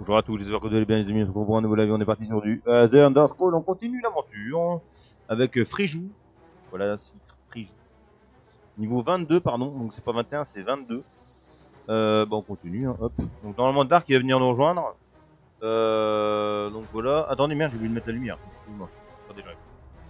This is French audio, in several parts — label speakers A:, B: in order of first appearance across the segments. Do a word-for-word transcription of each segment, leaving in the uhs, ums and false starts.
A: Bonjour à tous, j'espère que vous allez bien les amis, on se retrouve pour un nouveau live, on est parti sur du uh, The Elder Scrolls, on continue l'aventure avec euh, Frijou. Voilà, c'est Frijou. Niveau vingt-deux, pardon, donc c'est pas vingt et un, c'est vingt-deux. Euh, bah on continue, hein, hop. Donc normalement Dark il va venir nous rejoindre. Euh, donc voilà, attendez merde, j'ai oublié de mettre la lumière, excusez-moi. Attendez, j'arrive.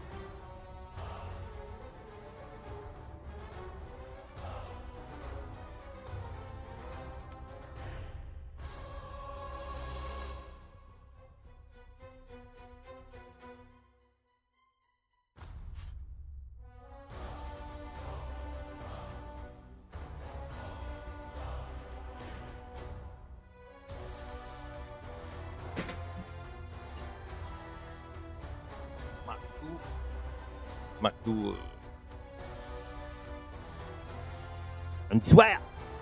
A: Marco, euh... un petit soir.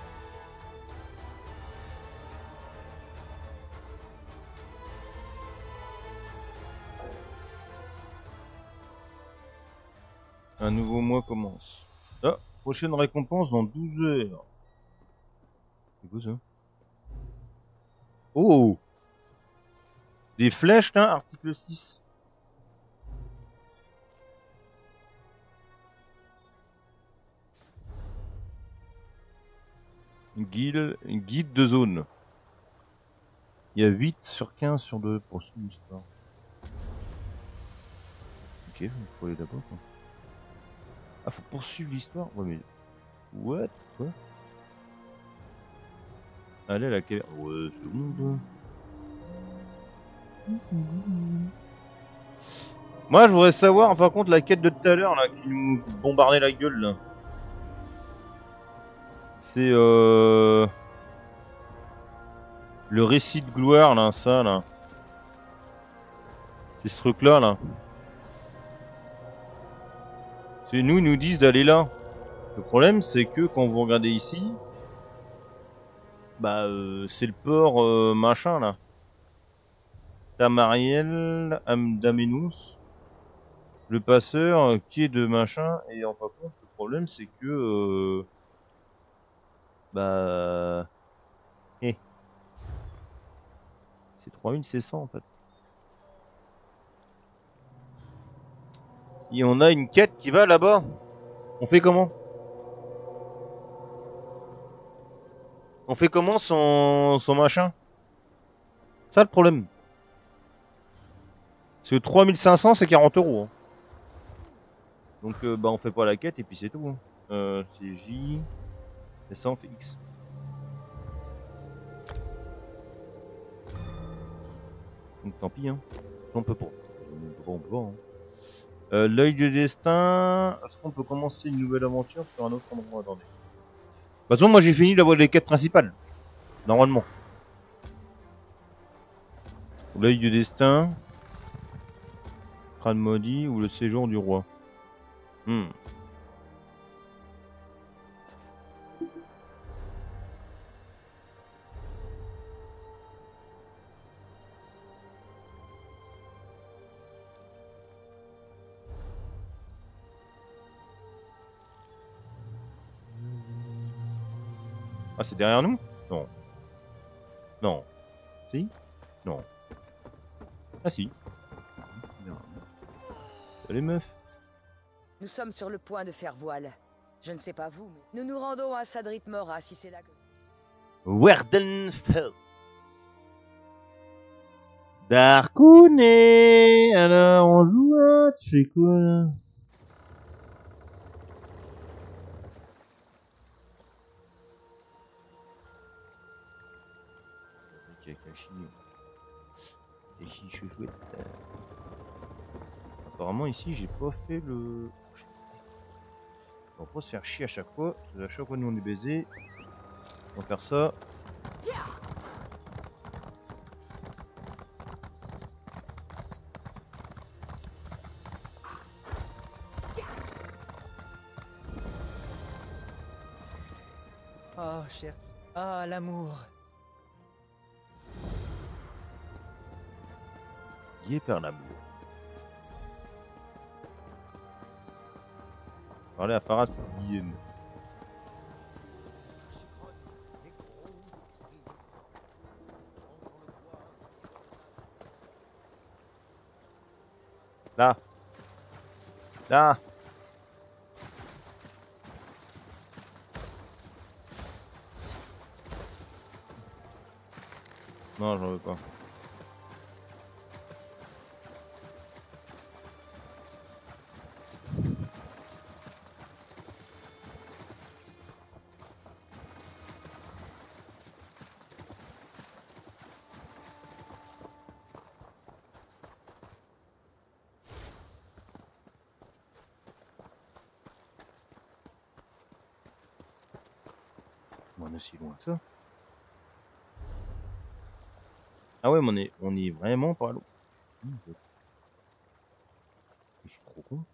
A: Un nouveau mois commence. Ah, prochaine récompense dans douze heures. C'est quoi ça? Oh! Des flèches là, article six. Guide, guide de zone. Il y a huit sur quinze sur deux pour suivre l'histoire. Ok, il faut aller d'abord. Ah, faut poursuivre l'histoire? Ouais, mais. What? Quoi? Allez, à laquelle? Ouais, c'est bon, moi, je voudrais savoir, par contre, la quête de tout à l'heure, là, qui nous bombardait la gueule, là. C'est, euh. Le récit de gloire, là, ça, là. C'est ce truc-là, là. C'est nous, ils nous disent d'aller là. Le problème, c'est que quand vous regardez ici, bah, euh, c'est le port euh, machin, là. Tamariel, Amdamenous, le passeur, euh, qui est de machin, et en fin de compte, le problème, c'est que, euh, bah, eh, c'est trois mille six cents, en fait. Et on a une quête qui va là-bas. On fait comment? On fait comment son, son machin? Ça le problème. Parce que trois mille cinq cents c'est quarante euros. Hein. Donc euh, bah on fait pas la quête et puis c'est tout. Hein. Euh, c'est J, S cent X. Donc tant pis hein. On peut pas. On peut pas, on peut pas. Hein. Euh, L'œil du destin. Est-ce qu'on peut commencer une nouvelle aventure sur un autre endroit? Attendez. De toute façon moi j'ai fini d'avoir les quêtes principales. Normalement. L'œil du destin. Crâne maudit ou le séjour du roi. Hmm. Ah c'est derrière nous? Non. Non. Si? Non. Ah si. Salut meuf.
B: Nous sommes sur le point de faire voile. Je ne sais pas vous, mais nous nous rendons à Sadrit Mora si c'est là que...
A: Werdenfell. Darkounet. Alors on joue là, tu fais quoi là? Apparemment ici j'ai pas fait le... On va pas se faire chier à chaque fois, parce que à chaque fois nous on est baisés. On va faire ça.
C: Oh, cher. Ah, l'amour.
A: Guié par l'amour. Parler à Farah, c'est Guillaume. Là. Là. Non, j'en veux pas. On est si loin que ça. Ah ouais, mais on est, on est vraiment pas loin. Je suis trop con.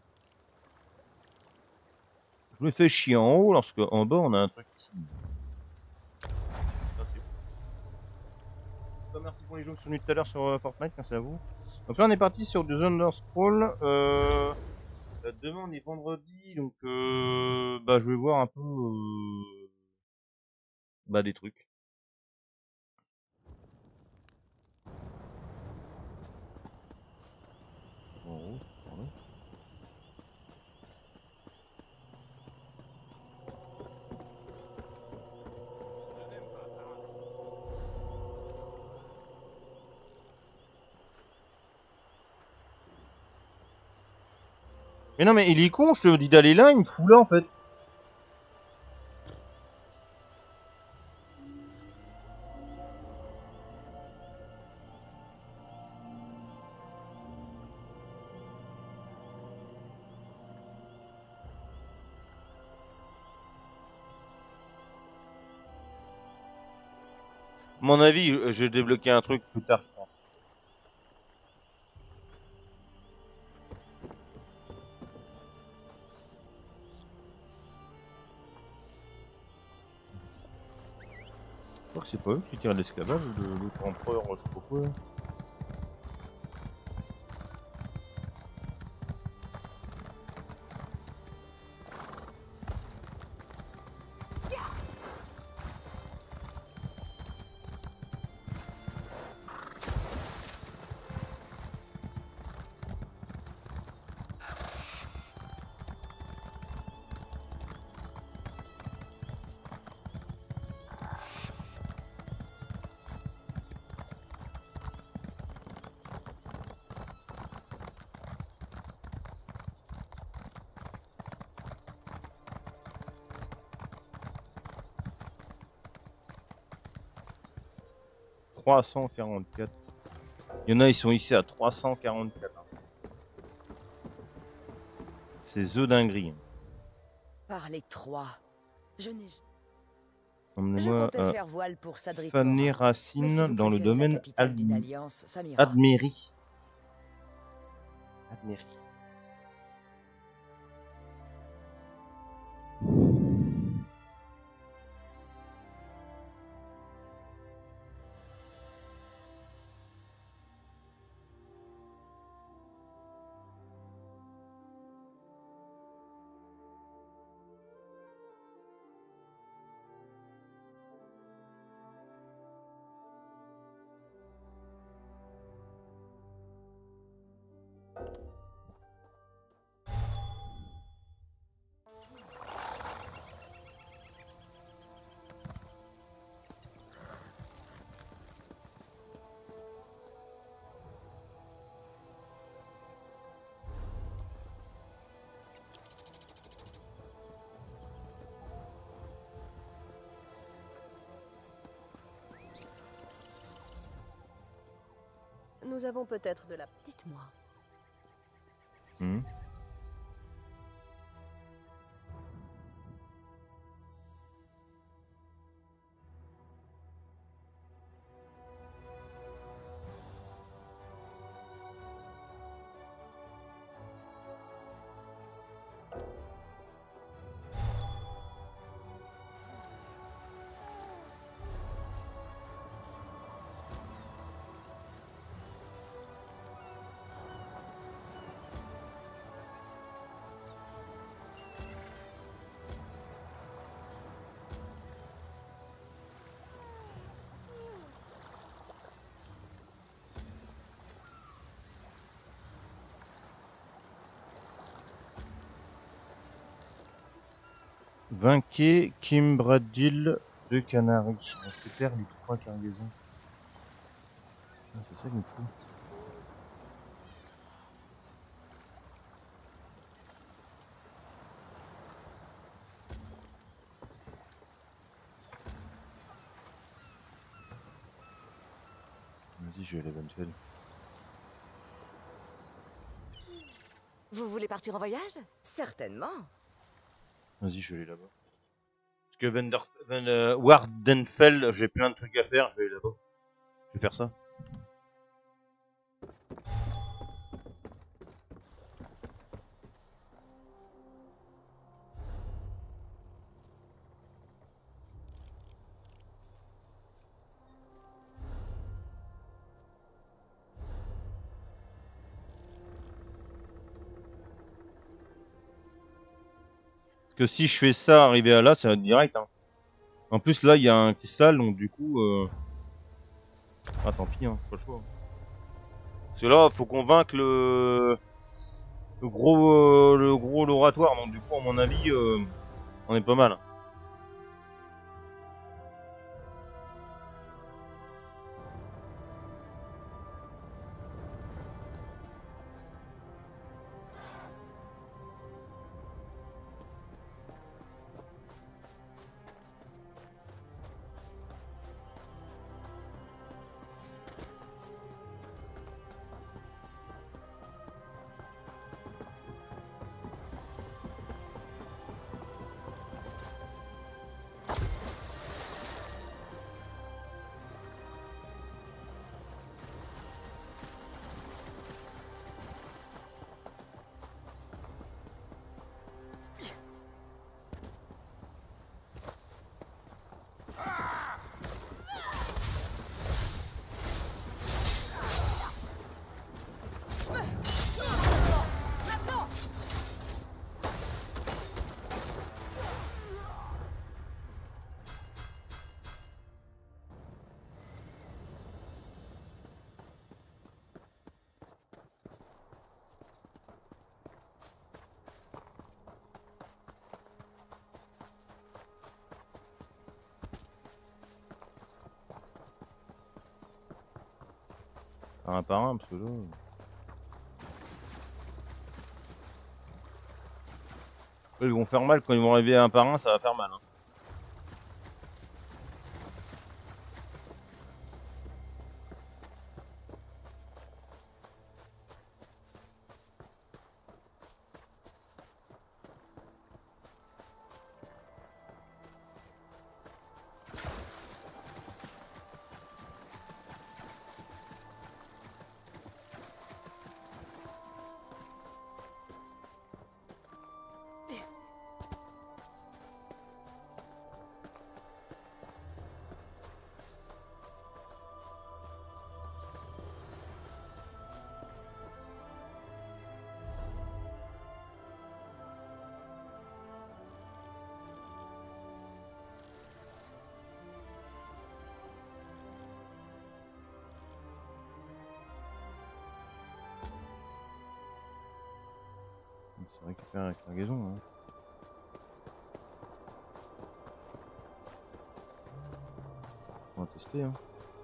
A: Je me fais chier en haut lorsque en bas on a un truc ici. Ah, c'est bon. Merci pour les gens qui sont venus tout à l'heure sur euh, Fortnite, merci à vous. Donc là on est parti sur du Thunder Scroll. Euh, demain on est vendredi, donc euh, bah je vais voir un peu euh, bah des trucs. En haut, par là. Mais non mais il est con, je te dis d'aller là, il me fout là en fait. À mon avis, je je vais débloquer un truc plus tard, je pense. Je crois que c'est pas eux qui tirent l'esclavage ou de l'autre empereur, je sais pas quoi. trois cent quarante-quatre. Il y en a, ils sont ici à trois cent quarante-quatre. C'est œufs dinguerie.
B: Par les trois. Je n'ai. Je
A: Emmenez-moi
B: comptais
A: à
B: faire voile pour Sadrit
A: Fanny
B: Mora. Mais si
A: Racine
B: vous
A: dans le
B: préférez la
A: domaine
B: capitale
A: Ad...
B: d'une alliance, ça m'ira.
A: Adméry. Adméry.
D: Nous avons peut-être de la...
B: Dites-moi.
A: Hmm. Vainquez Kimbradil de Canaries. On récupère les trois cargaisons. Ah, c'est ça qu'il me faut. Vas-y, je vais aller l'éventuel.
D: Vous voulez partir en voyage? Certainement.
A: Vas-y, je vais aller là-bas. Parce que Vender... Ven- euh, Wardenfell, j'ai plein de trucs à faire, je vais aller là-bas. Je vais faire ça. Parce que si je fais ça, arriver à là, ça va être direct. Hein. En plus, là, il y a un cristal, donc du coup... Euh... Ah, tant pis, hein, pas le choix. Parce que là, faut convaincre le... Le gros, euh, le gros l'oratoire, donc du coup, à mon avis, euh, on est pas mal. Un par un, parce que là... Eux, ils vont faire mal, quand ils vont arriver un par un, ça va faire mal. Hein. C'est récupérer la cargaison. Hein. On va tester. Hein.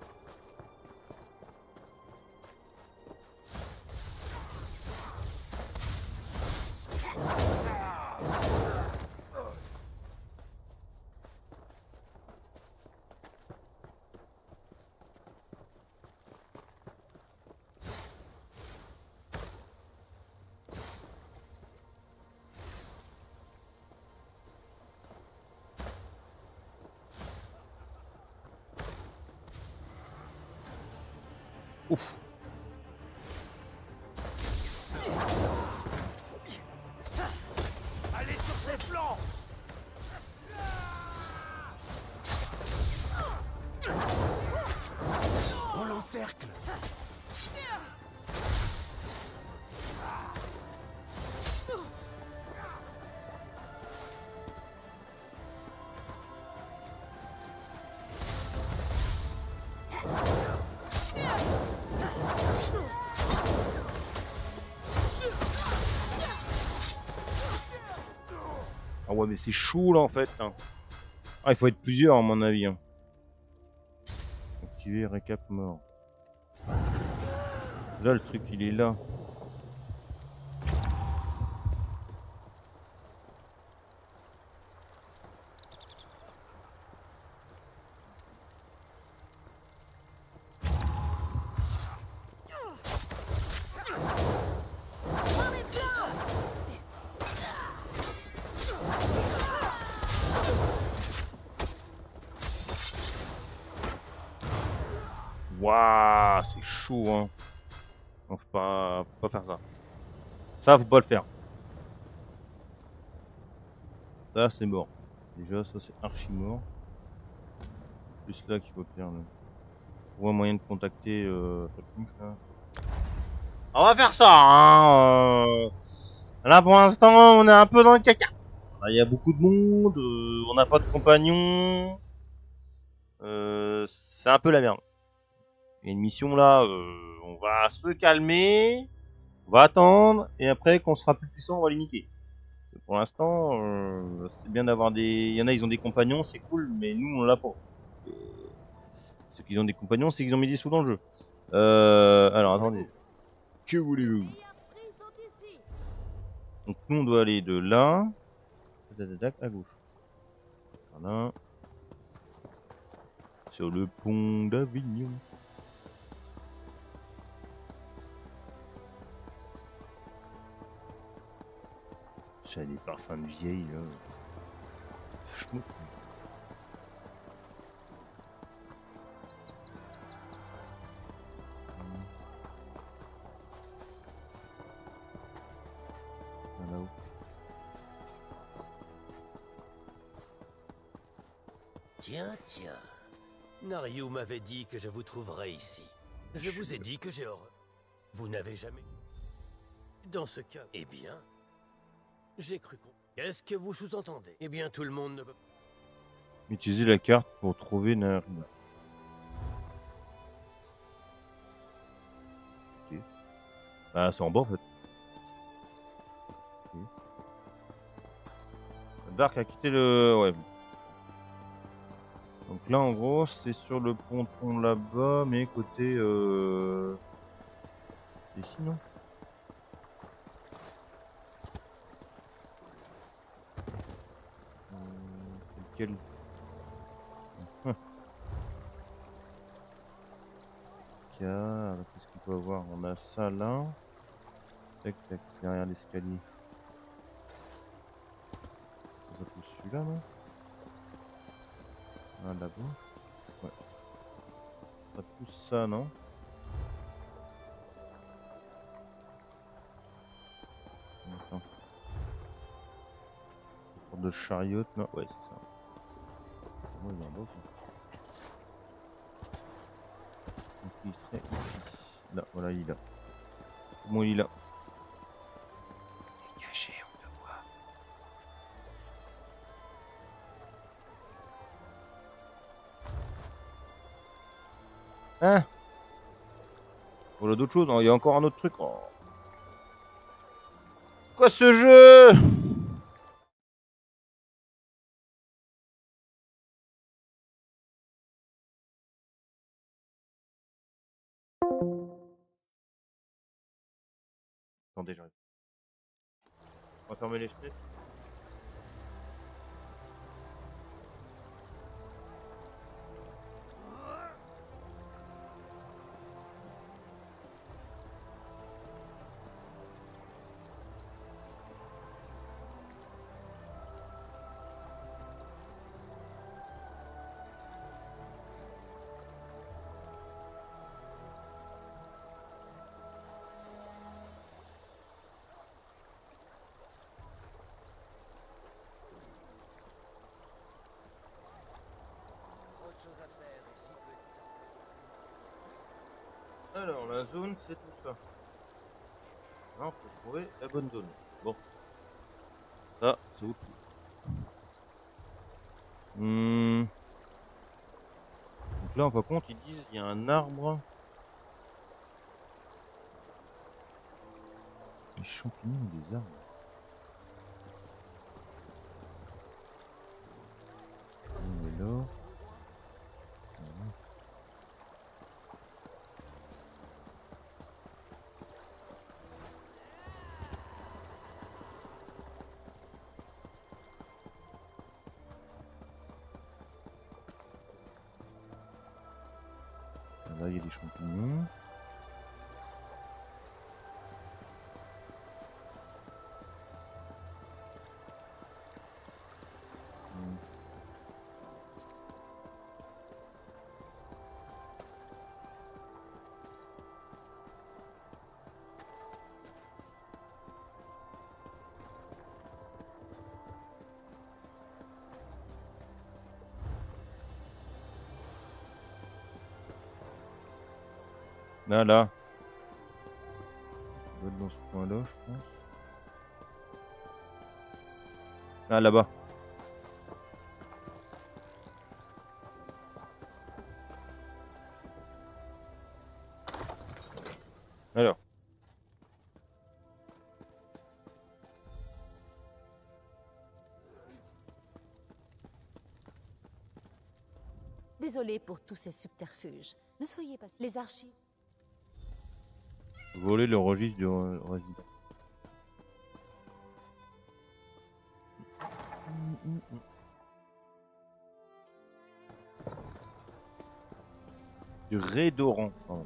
A: Ouf.
E: Allez sur ses flancs. On l'encercle.
A: Ah ouais, mais c'est chaud là en fait. Hein. Ah, il faut être plusieurs à mon avis. Hein. Activer récap mort. Là, le truc il est là. Waouh, c'est chaud hein. Non, faut pas, faut pas faire ça. Ça, faut pas le faire. Ça, c'est mort. Déjà, ça, c'est archi mort. Plus là qu'il faut faire. Là. On voit moyen de contacter euh, cette touche là. On va faire ça, hein. Euh... Là, pour l'instant, on est un peu dans le caca. Il y a beaucoup de monde, euh, on n'a pas de compagnons. Euh, c'est un peu la merde. Il y a une mission là, euh, on va se calmer, on va attendre, et après, quand on sera plus puissant, on va les niquer. Pour l'instant, euh, c'est bien d'avoir des... Il y en a, ils ont des compagnons, c'est cool, mais nous, on l'a pas. Et ceux qui ont des compagnons, c'est qu'ils ont mis des sous dans le jeu. Euh, alors, attendez. Que voulez-vous? Donc, nous, on doit aller de là, à gauche. Voilà. Sur le pont d'Avignon. J'ai des parfums de vieille là. Je me... Là-haut.
E: Tiens, tiens. Naryu m'avait dit que je vous trouverais ici. Je vous ai dit que j'ai horreur. Vous n'avez jamais... Dans ce cas, eh bien... J'ai cru qu'on... Qu'est-ce que vous sous-entendez? Eh bien, tout le monde ne peut...
A: Utiliser la carte pour trouver Narina. Ok. Bah, c'est en bas en fait. Okay. Dark a quitté le... Ouais. Donc là, en gros, c'est sur le ponton là-bas, mais côté... Euh... C'est ici, non? euh... C'est lequel? Hum. Qu'est-ce qu'on peut avoir? On a ça là. Tac, tac, derrière l'escalier. Ça, ça pousse celui-là, non? Ah, là-bas. Ouais. Ça pousse ça, non? Attends. Une sorte de chariot, non? Ouais, c'est ça. Ouais, il y en a d'autres. Donc, il serait ici. Là, voilà, il est là. Comment il est là? Il est caché, on le voit. Hein? Voilà d'autres choses, hein. Il y a encore un autre truc. Oh. Quoi ce jeu? Attendez, j'arrive. On va fermer les fenêtres. Alors, la zone, c'est tout ça. Là, on peut trouver la bonne zone. Bon. Ça, c'est où? Hmm. Donc là, par contre, ils disent il y a un arbre. Des champignons ou des arbres? Là, il y a des champignons. Hmm. Là, là. Ça doit être dans ce coin-là, je pense. Là, là-bas. Alors.
D: Désolé pour tous ces subterfuges. Ne soyez pas... Les archives...
A: Voler le registre du euh, résident. Du Rédorant. Pardon.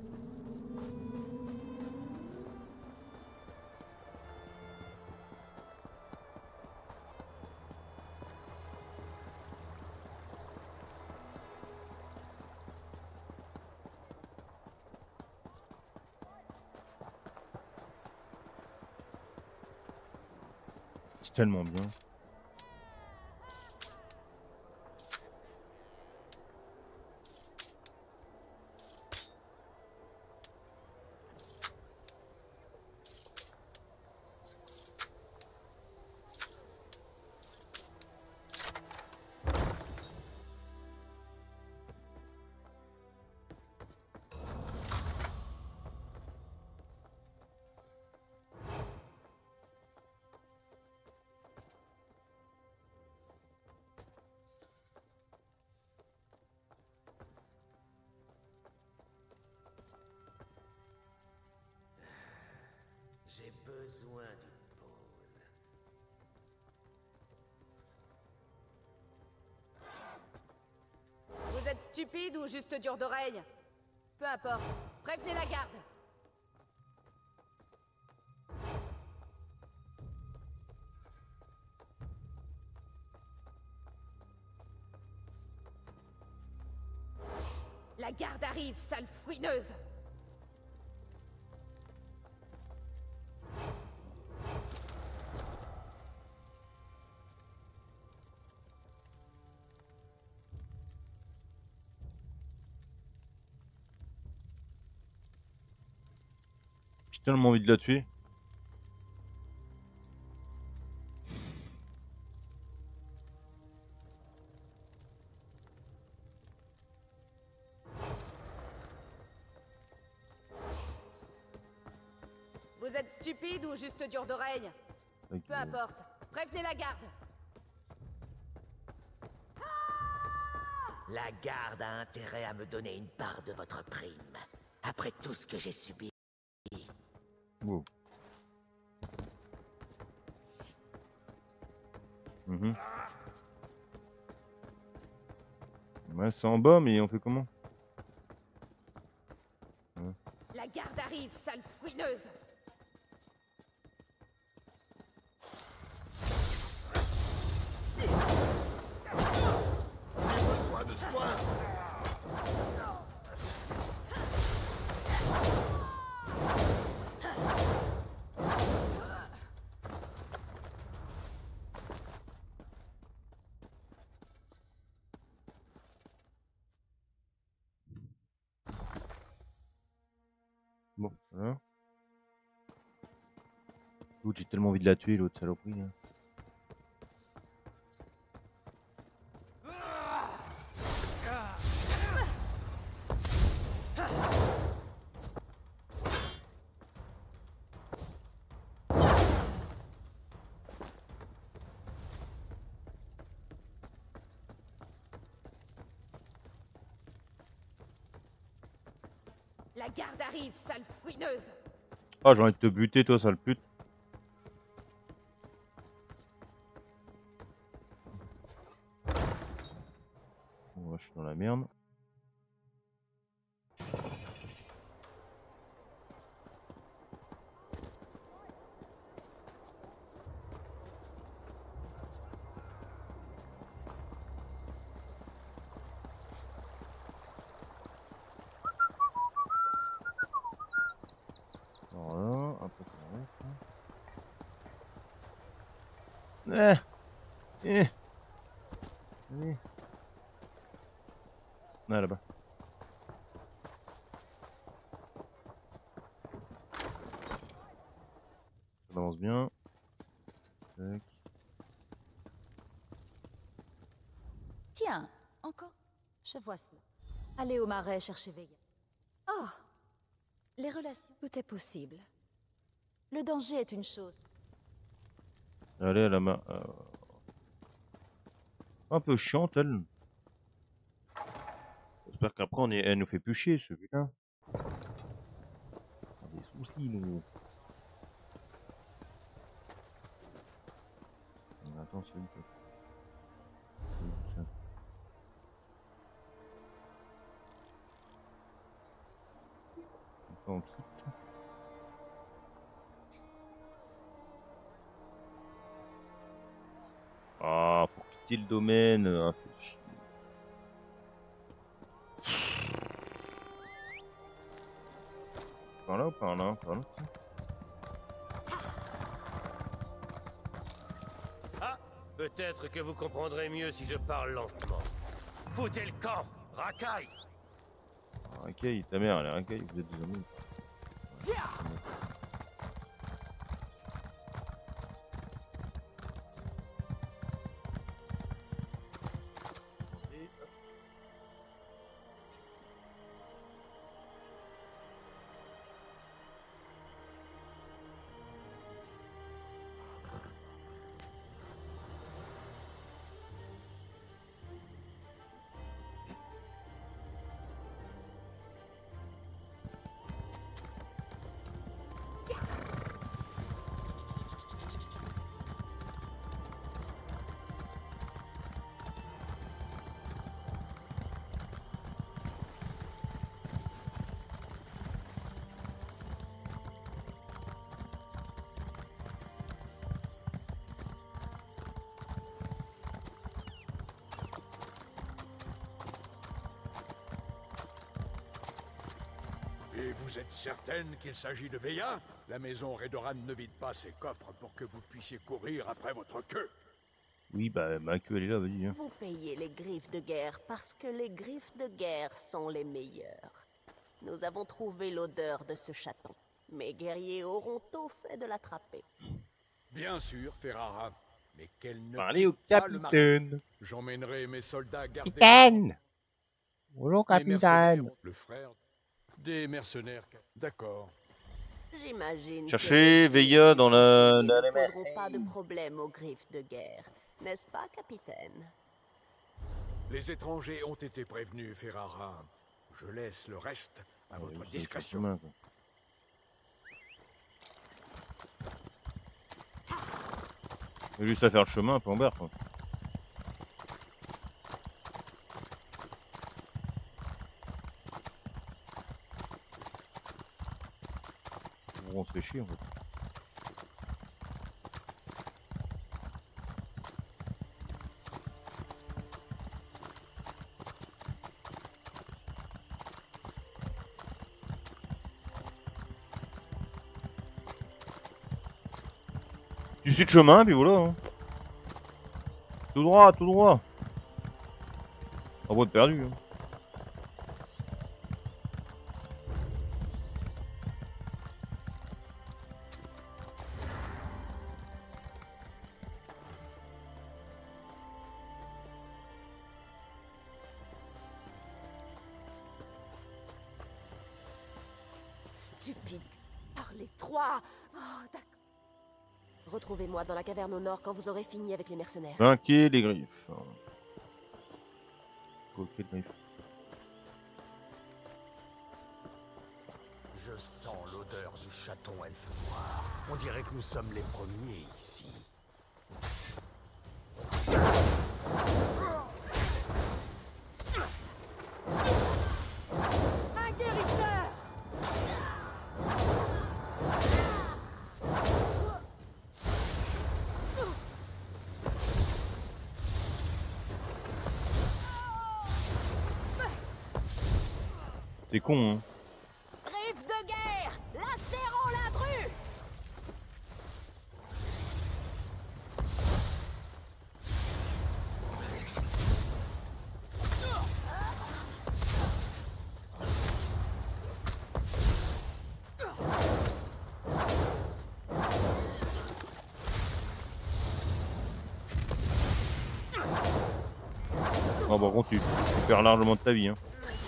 A: C'est tellement bien.
E: J'ai besoin d'une pause.
B: Vous êtes stupide ou juste dur d'oreille? Peu importe. Prévenez la garde. La garde arrive, sale fouineuse.
A: J'ai tellement envie de la tuer.
B: Vous êtes stupide ou juste dur d'oreille?
A: Ok.
B: Peu importe. Prévenez la garde.
E: La garde a intérêt à me donner une part de votre prime. Après tout ce que j'ai subi.
A: Wow. Mhm. Ouais, c'est en bas, mais on fait comment? Ouais.
B: La garde arrive, sale fouineuse.
A: Bon, voilà. Ouh, j'ai tellement envie de la tuer, l'autre saloperie. Hein.
B: La garde arrive, sale fouineuse.
A: Ah, j'ai envie de te buter, toi, sale pute. Bon, là, je suis dans la merde. Eh. Eh. Allez. Ah, là-bas. Ça avance bien. Tac.
D: Tiens, encore. Je vois cela. Allez au marais chercher Veya. Oh, les relations. Tout est possible. Le danger est une chose.
A: Allez à la main. Euh... Un peu chiante elle. J'espère qu'après on est... elle nous fait plus chier ce putain. On a des soucis nous. Attends, c'est une on quitte. Ah, faut quitter le domaine. Ah, fait chier. Par là ou par là, par là.
E: Ah, peut-être que vous comprendrez mieux si je parle lentement. Foutez le camp, racaille.
A: Racaille, ta mère, elle est racaille, vous êtes des amis.
F: Et vous êtes certaine qu'il s'agit de Veya? La maison Redoran ne vide pas ses coffres pour que vous puissiez courir après votre queue.
A: Oui, bah ma queue elle est là, vas-y. Hein.
G: Vous payez les griffes de guerre parce que les griffes de guerre sont les meilleures. Nous avons trouvé l'odeur de ce chaton. Mes guerriers auront tôt fait de l'attraper.
F: Bien sûr, Ferrara. Mais qu'elle ne
A: Allez au
F: quitte pas le marais.
A: capitaine.
F: J'emmènerai mes soldats garder...
A: Capitaine. Bonjour
F: Les
A: capitaine.
F: mercenaires, le frère des mercenaires. D'accord.
G: J'imagine
A: Cherchez
G: que les
A: Veya dans la...
G: ne
A: dans la mer.
G: poseront pas de problème aux griffes de guerre. N'est-ce pas, capitaine?
F: Les étrangers ont été prévenus, Ferrara. Je laisse le reste à votre
A: Oui,
F: discrétion.
A: chemin, quoi. Il y a juste à faire le chemin, peu en berre, quoi. On se fait chier en fait. Tu suis de chemin, puis voilà. Hein. Tout droit, tout droit. En voie de perdu. Hein.
G: Stupide. Par les trois. Oh, d'accord. Retrouvez-moi dans la caverne au nord quand vous aurez fini avec les mercenaires.
A: Vainquez les griffes. Ok, les griffes.
E: Je sens l'odeur du chaton elfe noir. On dirait que nous sommes les premiers ici.
G: Un guérisseur!
A: C'est con, hein.
G: Griffe de guerre! Lacérons l'intrus!
A: Non, par contre, tu, tu perds largement de ta vie. Hein.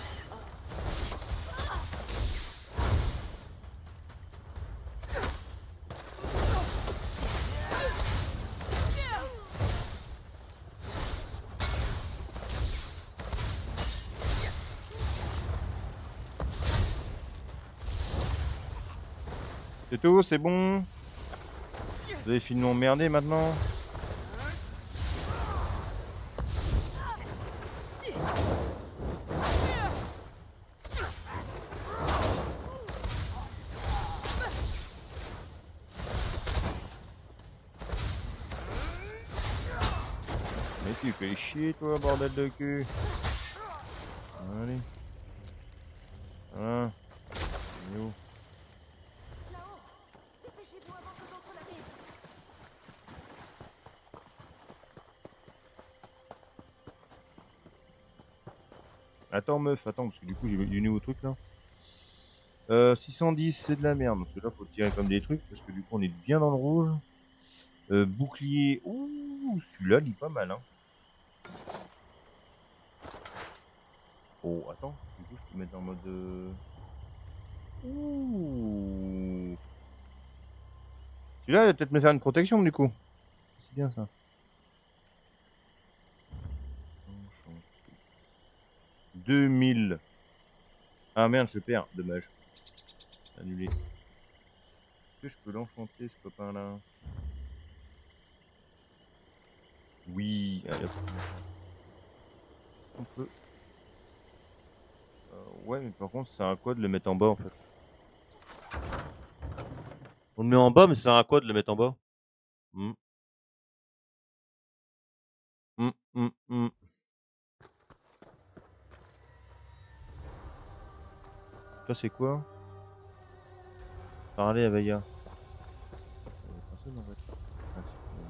A: C'est tout, c'est bon. Vous avez fini de m'emmerder maintenant. Mais tu fais chier toi, bordel de cul. Allez. Voilà. Il est où?
D: Là-haut! Dépêchez-vous avant que d'autres n'arrivent!
A: Attends meuf, attends, parce que du coup j'ai du nouveau truc là. Euh, six cent dix, c'est de la merde, parce que là faut tirer comme des trucs, parce que du coup on est bien dans le rouge. Euh, bouclier, ouh, celui-là il est pas mal hein. Oh, attends, du coup je peux mettre en mode... Euh... Ouh. Celui-là il va peut-être me faire une protection du coup. C'est bien ça. deux mille. Ah merde, je perds, dommage. Annulé. Est-ce que je peux l'enchanter ce copain là? Oui, allez hop. On peut. Euh, ouais, mais par contre, c'est un quoi de le mettre en bas en fait? On le met en bas, mais c'est un quoi de le mettre en bas? Hmm. Hmm, hmm, hmm. Ça c'est quoi? Parler à Veilla. Personne en fait. Ah,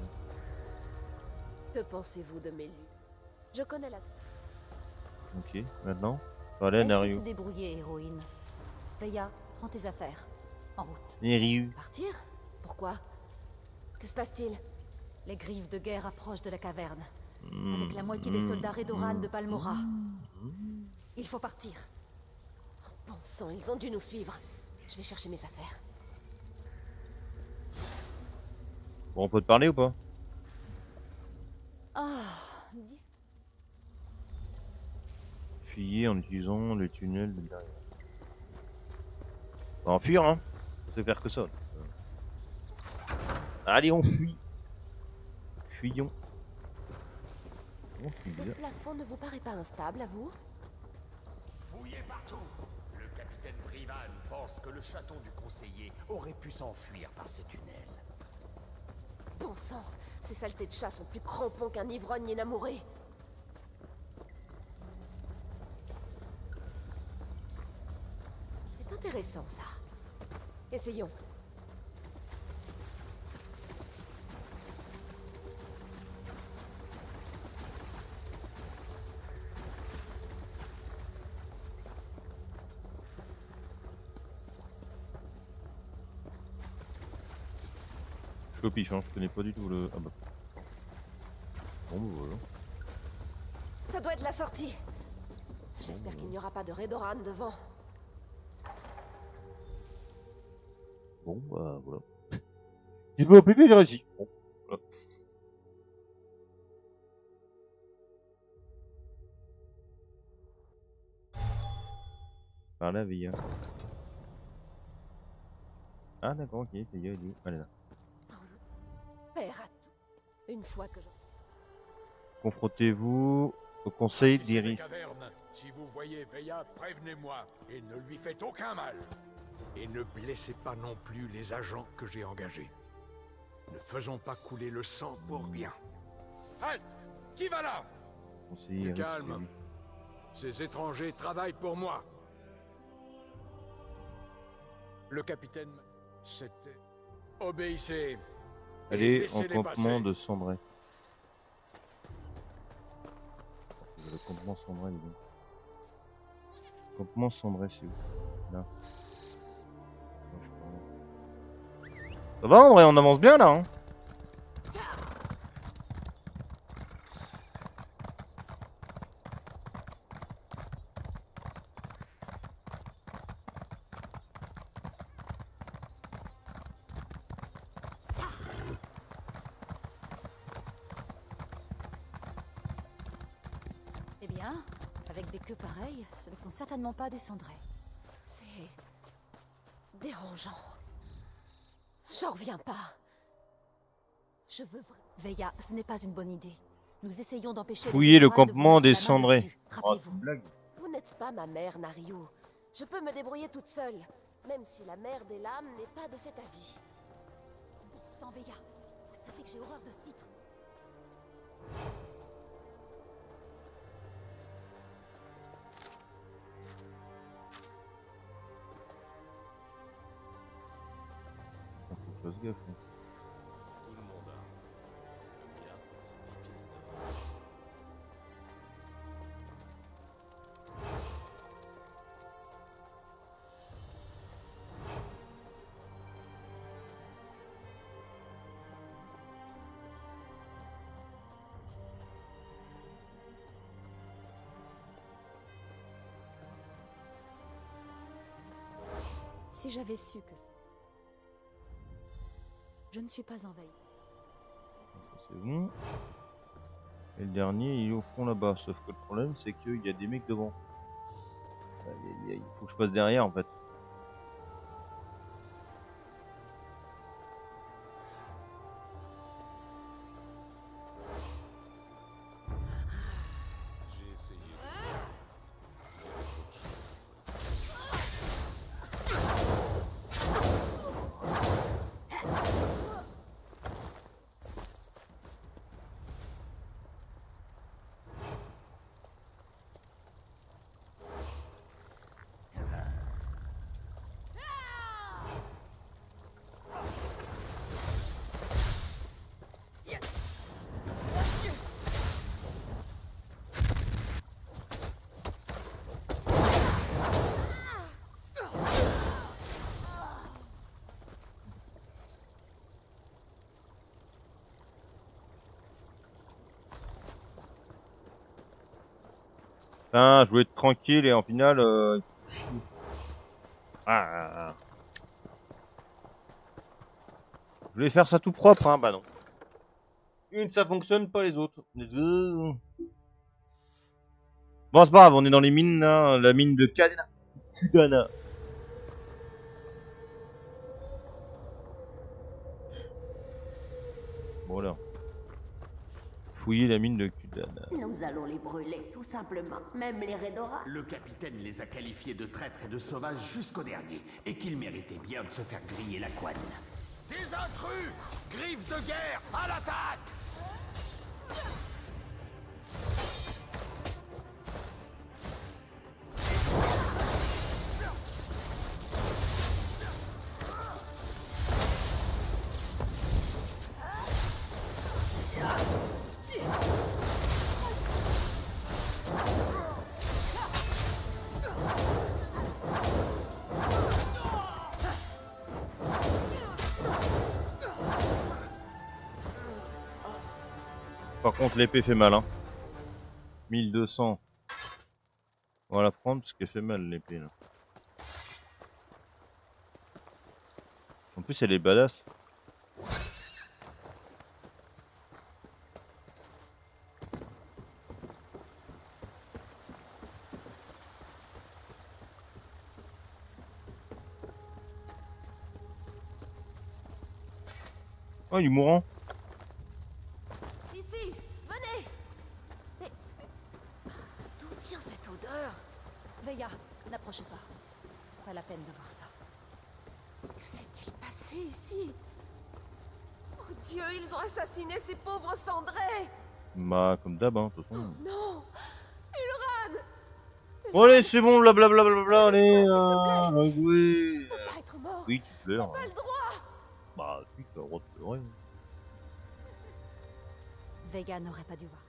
G: Que pensez-vous de mes lues? Je connais la...
A: ok, maintenant. Parler à
D: Elle sait
A: Nario.
D: se débrouiller, héroïne. Veilla, prends tes affaires. En route.
A: Nario.
G: Partir? Pourquoi? Que se passe-t-il?
D: Les griffes de guerre approchent de la caverne.
A: Hmm,
D: Avec la moitié des
A: hmm,
D: soldats Redoran
A: hmm.
D: de Balmora. Il faut partir.
G: Bon sang, ils ont dû nous suivre. Je vais chercher mes affaires.
A: Bon, on peut te parler ou pas?
D: Ah, dis...
A: Fuyer en utilisant le tunnel de derrière. On va en fuir, hein. On sait faire que ça. Allez, on fuit. Fuyons. Oh, c'est
G: Ce
A: bizarre.
G: plafond ne vous paraît pas instable, à vous?
E: Fouillez partout. Le capitaine Privan pense que le chaton du conseiller aurait pu s'enfuir par ces tunnels.
G: Bon sang, ces saletés de chat sont plus crampons qu'un ivrogne inamouré. C'est intéressant, ça. Essayons.
A: Je suis au pif, hein. Je connais pas du tout le... Ah bah. Bon, bah voilà.
G: Ça doit être la sortie. J'espère qu'il n'y aura pas de Redoran devant.
A: Bon, bah voilà. Si je veux au P P, j'ai réussi. Bon, voilà. Par là, Veilla. Ah d'accord, ok, Veilla, il est où? Elle est là.
G: Père à tout. Une fois que je...
A: Confrontez-vous au conseil
F: Partissez les
A: d'Iris.
F: cavernes. Si vous voyez Veilla, prévenez-moi et ne lui faites aucun mal. Et ne blessez pas non plus les agents que j'ai engagés. Ne faisons pas couler le sang pour rien. Halte! Qui va là?
A: Conseiller
F: Du
A: Iris,
F: calme.
A: c'est lui.
F: Ces étrangers travaillent pour moi. Le capitaine, c'était... Obéissez. et
A: Allez,
F: laissez-les
A: en
F: passer.
A: campement de Cendray. Le campement Cendray, il est où? Campement Cendray, c'est où? Là. Ça va en vrai, on avance bien là, hein.
D: Bien. Avec des queues pareilles, ce ne sont certainement pas des cendrés.
G: C'est dérangeant. J'en reviens pas. Je veux vraiment...
D: Veilla, ce n'est pas une bonne idée. Nous essayons d'empêcher...
A: Fouiller le
D: Rhédoran de vous
A: campement
D: mettre
A: des
D: la main
A: cendrés.
D: dessus.
A: Oh, c'est
D: Rappelez-vous.
A: une blague.
G: Vous n'êtes pas ma mère, Naryu. Je peux me débrouiller toute seule, même si la mère des lames n'est pas de cet avis.
D: Bon sang, Veilla. Vous savez que j'ai horreur de ce titre.
A: Faut que je fasse gaffe. hein.
E: Tout le monde a. Le mien, c'est dix pièces d'or.
D: Si j'avais su que... Je ne suis pas envahie.
A: C'est bon. Et le dernier, il est au fond là-bas. Sauf que le problème, c'est qu'il y a des mecs devant. Aïe, aïe, aïe. Faut que je passe derrière en fait.
E: J'ai essayé.
A: Putain, je voulais être tranquille et en final... Euh... Ah, ah, ah. Je voulais faire ça tout propre, hein, bah non. Une, ça fonctionne, pas les autres. Les deux... Bon, c'est pas grave, on est dans les mines, hein, la mine de Kadena. Kudana. Voilà. Fouiller la mine de Kudana.
G: Nous allons les brûler, tout simplement. Même les Rhédoran.
H: Le capitaine les a qualifiés de traîtres et de sauvages jusqu'au dernier, et qu'ils méritaient bien de se faire griller la couenne.
F: Des intrus! Griffes de guerre, à l'attaque!
A: Par contre, l'épée fait mal, hein. mille deux cents. On va la prendre parce qu'elle fait mal, l'épée, là. En plus, elle est badass. Oh, il est mourant.
G: Ici, venez! Mais... D'où vient cette odeur?
D: Veilla, n'approchez pas. Pas la peine de voir ça.
G: Que s'est-il passé ici? Oh Dieu, ils ont assassiné ces pauvres cendrés!
A: Bah, comme d'hab, hein, de toute façon.
G: Non! Ulran!
A: Bon, allez, c'est bon, blablabla, bla, allez,
G: S'il te
A: ah,
G: plaît.
A: va jouer.
G: Tu peux pas être mort!
A: Oui, tu pleures.
G: Pas
A: hein.
G: le droit!
A: Bah, si, tu as le droit de pleurer.
D: Veilla n'aurait pas dû voir.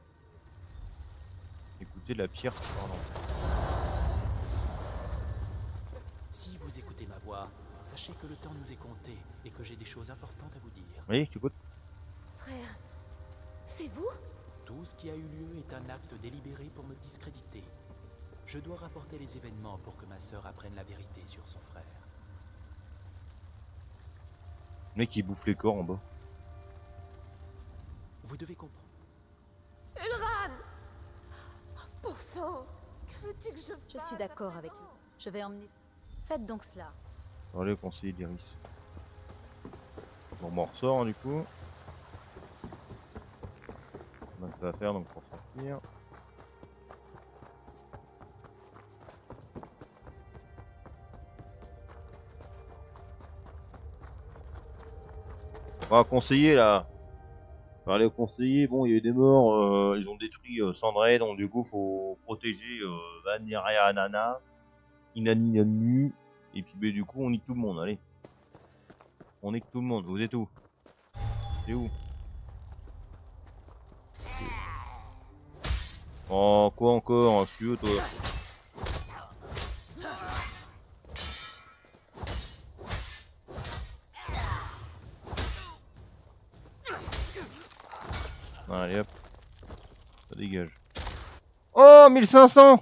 A: Écoutez la pierre. Pardon.
I: Si vous écoutez ma voix, sachez que le temps nous est compté et que j'ai des choses importantes à vous dire.
A: Oui, tu écoutes.
G: Frère, c'est vous?
I: Tout ce qui a eu lieu est un acte délibéré pour me discréditer. Je dois rapporter les événements pour que ma sœur apprenne la vérité sur son frère.
A: Le mec, il bouffe les corps en bas.
I: Vous devez comprendre.
G: Ulran! Pour sang. Que veux-tu que je fasse?
D: Je suis d'accord avec lui. Je vais emmener... Faites donc cela.
A: Allez, conseiller d'Iris. Bon, bon, on ressort hein, du coup. On a ça à faire donc pour sortir. On va conseiller là. Parler au conseiller, bon il y a eu des morts, euh, ils ont détruit euh, Sandray, donc du coup faut protéger euh, Vanira Nana, Inani Nanu, et puis bah, du coup on nique tout le monde, allez. On nique tout le monde, vous êtes où? C'est où? Oh quoi encore, tu veux toi? Allez hop, ça dégage. Oh mille cinq cents.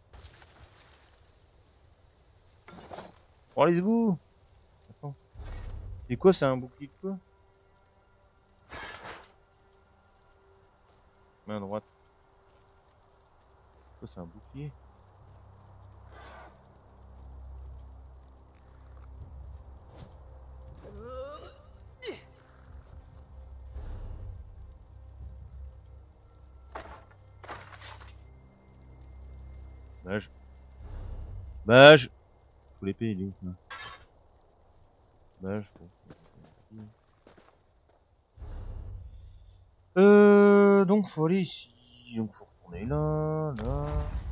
A: Oh allez-vous. Attends. C'est quoi, c'est un bouclier de quoi? Main droite. Ça c'est un bouclier. Mage. Mage. Faut l'épée, il est où là? Mage. Bon. Euh, donc faut aller ici. Donc faut retourner là, là.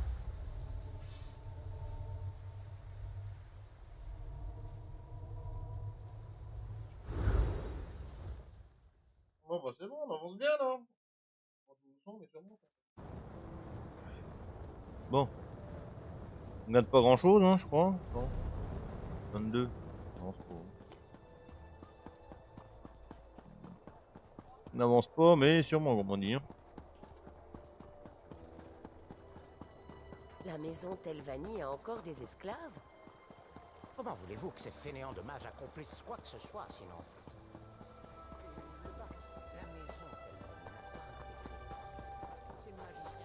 A: Bon bah c'est bon, on avance bien là. Bon. On gagne pas grand chose hein je crois. Non. vingt-deux. Non, c'est pas bon. On n'avance pas mais sûrement comment dire.
G: La maison Telvanni a encore des esclaves?
J: Comment voulez-vous que ces fainéants de mages accomplissent quoi que ce soit, sinon? Le pacte, la maison Telvanni. Ces magiciens.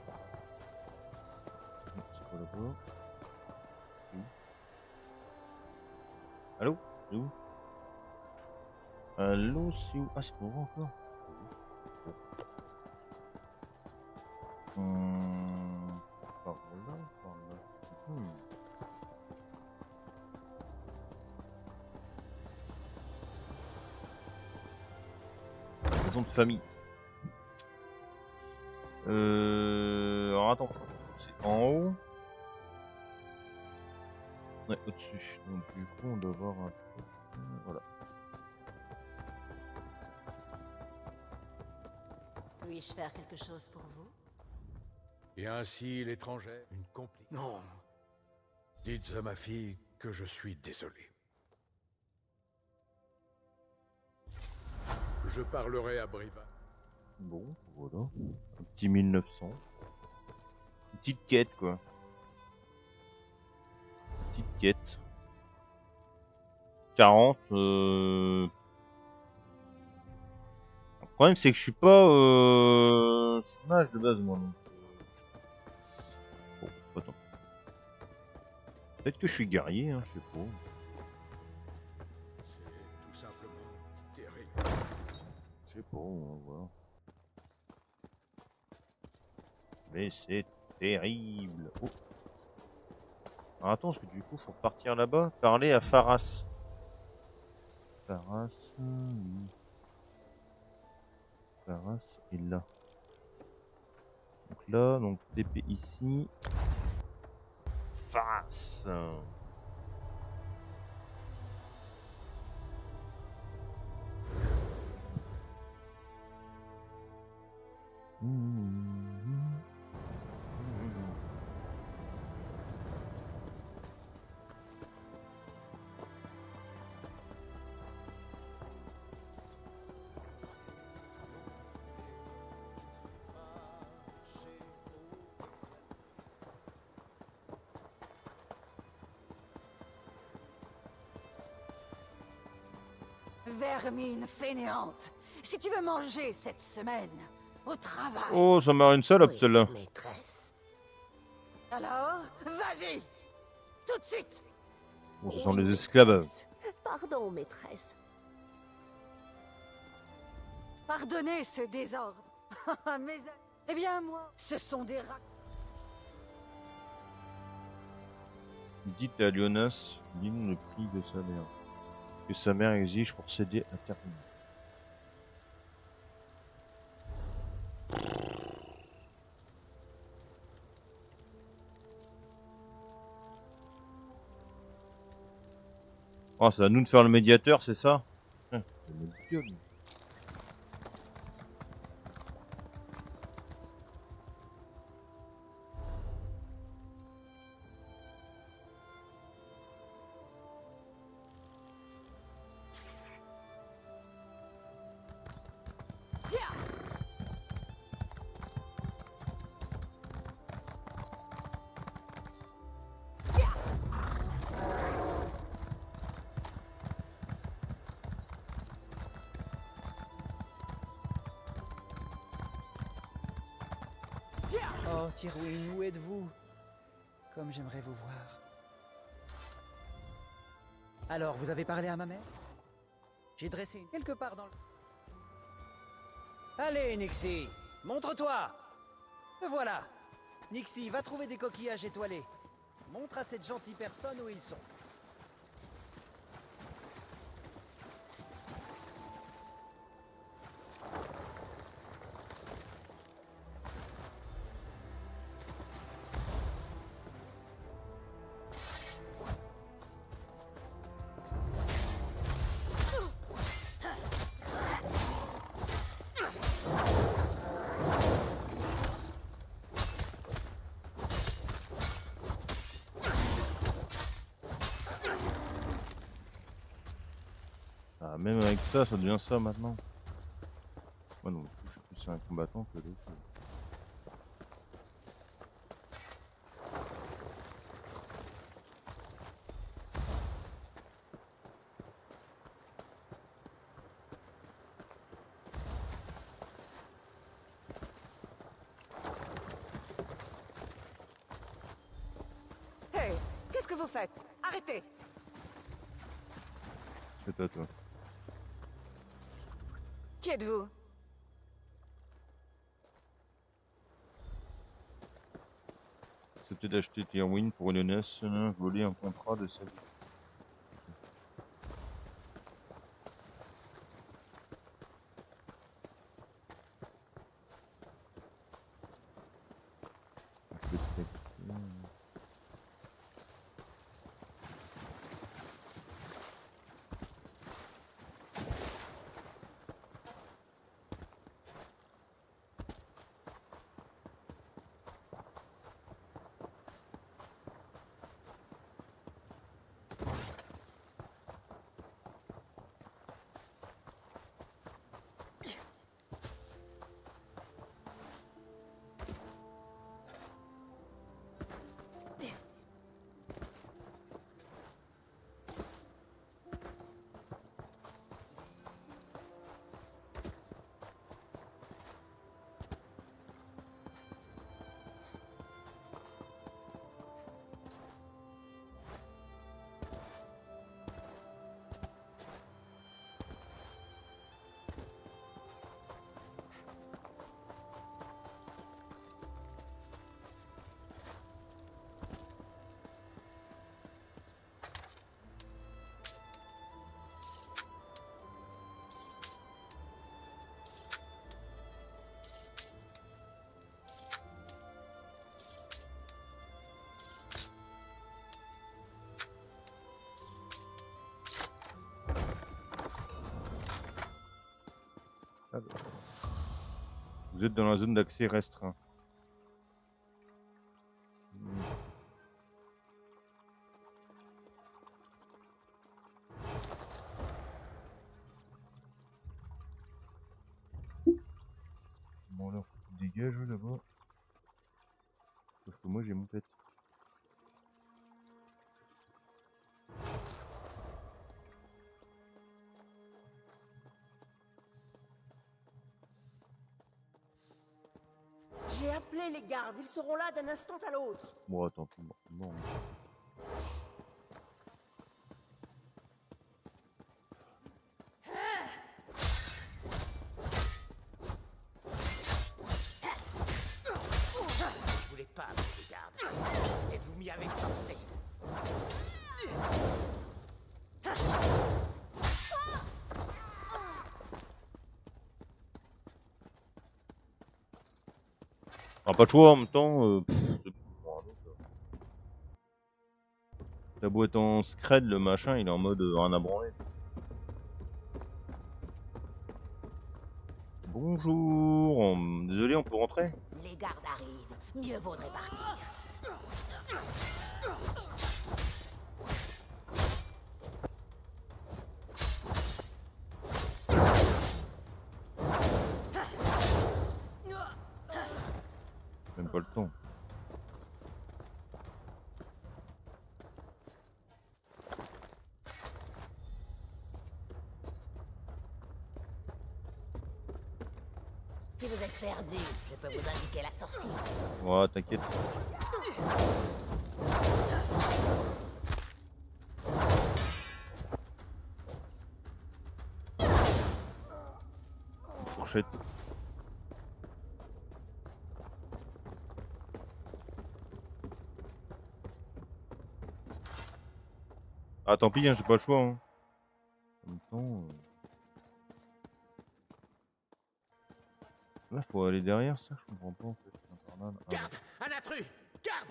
A: C'est quoi là-bas? Où? Allô? C'est où? Allô, c'est où? Ah, c'est pour voir encore. Hum... Par là, par là. Hmm. Maison de famille. Euh... Alors attends. C'est en haut. Ouais, au-dessus. Donc du coup, on doit avoir un... Voilà.
D: Puis-je faire quelque chose pour vous?
F: Et ainsi l'étranger, une complice. Non. Dites à ma fille que je suis désolé. Je parlerai à Briva.
A: Bon, voilà. Un petit mille neuf cents. Une petite quête, quoi. Une petite quête. quarante. Euh... Le problème, c'est que je suis pas... Euh... Je suis mage de base, moi. Donc... Bon, attends. Peut-être que je suis guerrier, hein, je sais pas.
F: C'est tout simplement terrible.
A: Je sais pas, on va voir. Mais c'est terrible. Oh. Alors attends, parce que du coup, faut repartir là-bas, parler à Pharas. Pharas... Oui. Pharas est là. Donc là, donc T P ici. Pharas. Mmh.
D: Vermine fainéante! Si tu veux manger cette semaine, au travail...
A: Oh, ça m'a une salope
G: Oui,
A: celle-là.
G: maîtresse.
B: Alors, vas-y! Tout de suite!
A: Bon, ce sont les esclaves.
G: Pardon, maîtresse.
B: Pardonnez ce désordre. Mais, eh bien, moi, ce sont des rats.
A: Dites à Lionas, dis-nous le prix de sa mère. Que sa mère exige pour céder à terminer. Oh, c'est à nous de faire le médiateur, c'est ça? Hum, c'est le médiateur, lui.
C: Oh, Tyrwin, où êtes-vous? Comme j'aimerais vous voir. Alors, vous avez parlé à ma mère? J'ai dressé une quelque part dans le... Allez, Nixie, montre-toi! Te voilà! Nixie, va trouver des coquillages étoilés. Montre à cette gentille personne où ils sont.
A: Ah, même avec ça, ça devient ça maintenant. Moi non, je suis plus un combattant que l'autre.
B: Hey, qu'est-ce que vous faites? Arrêtez!
A: C'est à toi.
B: Qui êtes-vous?
A: C'était d'acheter Tyrwin pour Lionas, voler un contrat de sa vie. Alors. Vous êtes dans la zone d'accès restreint. Bon alors, dégage là-bas. Sauf que moi j'ai mon pet.
B: J'ai
G: Appelez les gardes, ils seront là d'un instant à l'autre.
A: Bon, attends, non. non.
J: Je voulais pas appeler les gardes. Et vous m'y avez forcé.
A: Ah, pas de choix en même temps. Euh, pff, c'est bon, donc, euh. T'as beau être en scred, le machin, il est en mode euh, rien à branler. Bonjour. on- Désolé, on peut rentrer?
J: Les gardes arrivent. Mieux vaudrait partir.
A: Même pas le temps.
J: Si vous êtes perdu, je peux vous indiquer la sortie.
A: Ouais, t'inquiète. Fourchette. Ah tant pis, hein, j'ai pas le choix. Hein. En même temps... Euh... Là, faut aller derrière ça, je comprends pas en fait. Infernal. Ah,
J: Garde! Un intrus! Garde!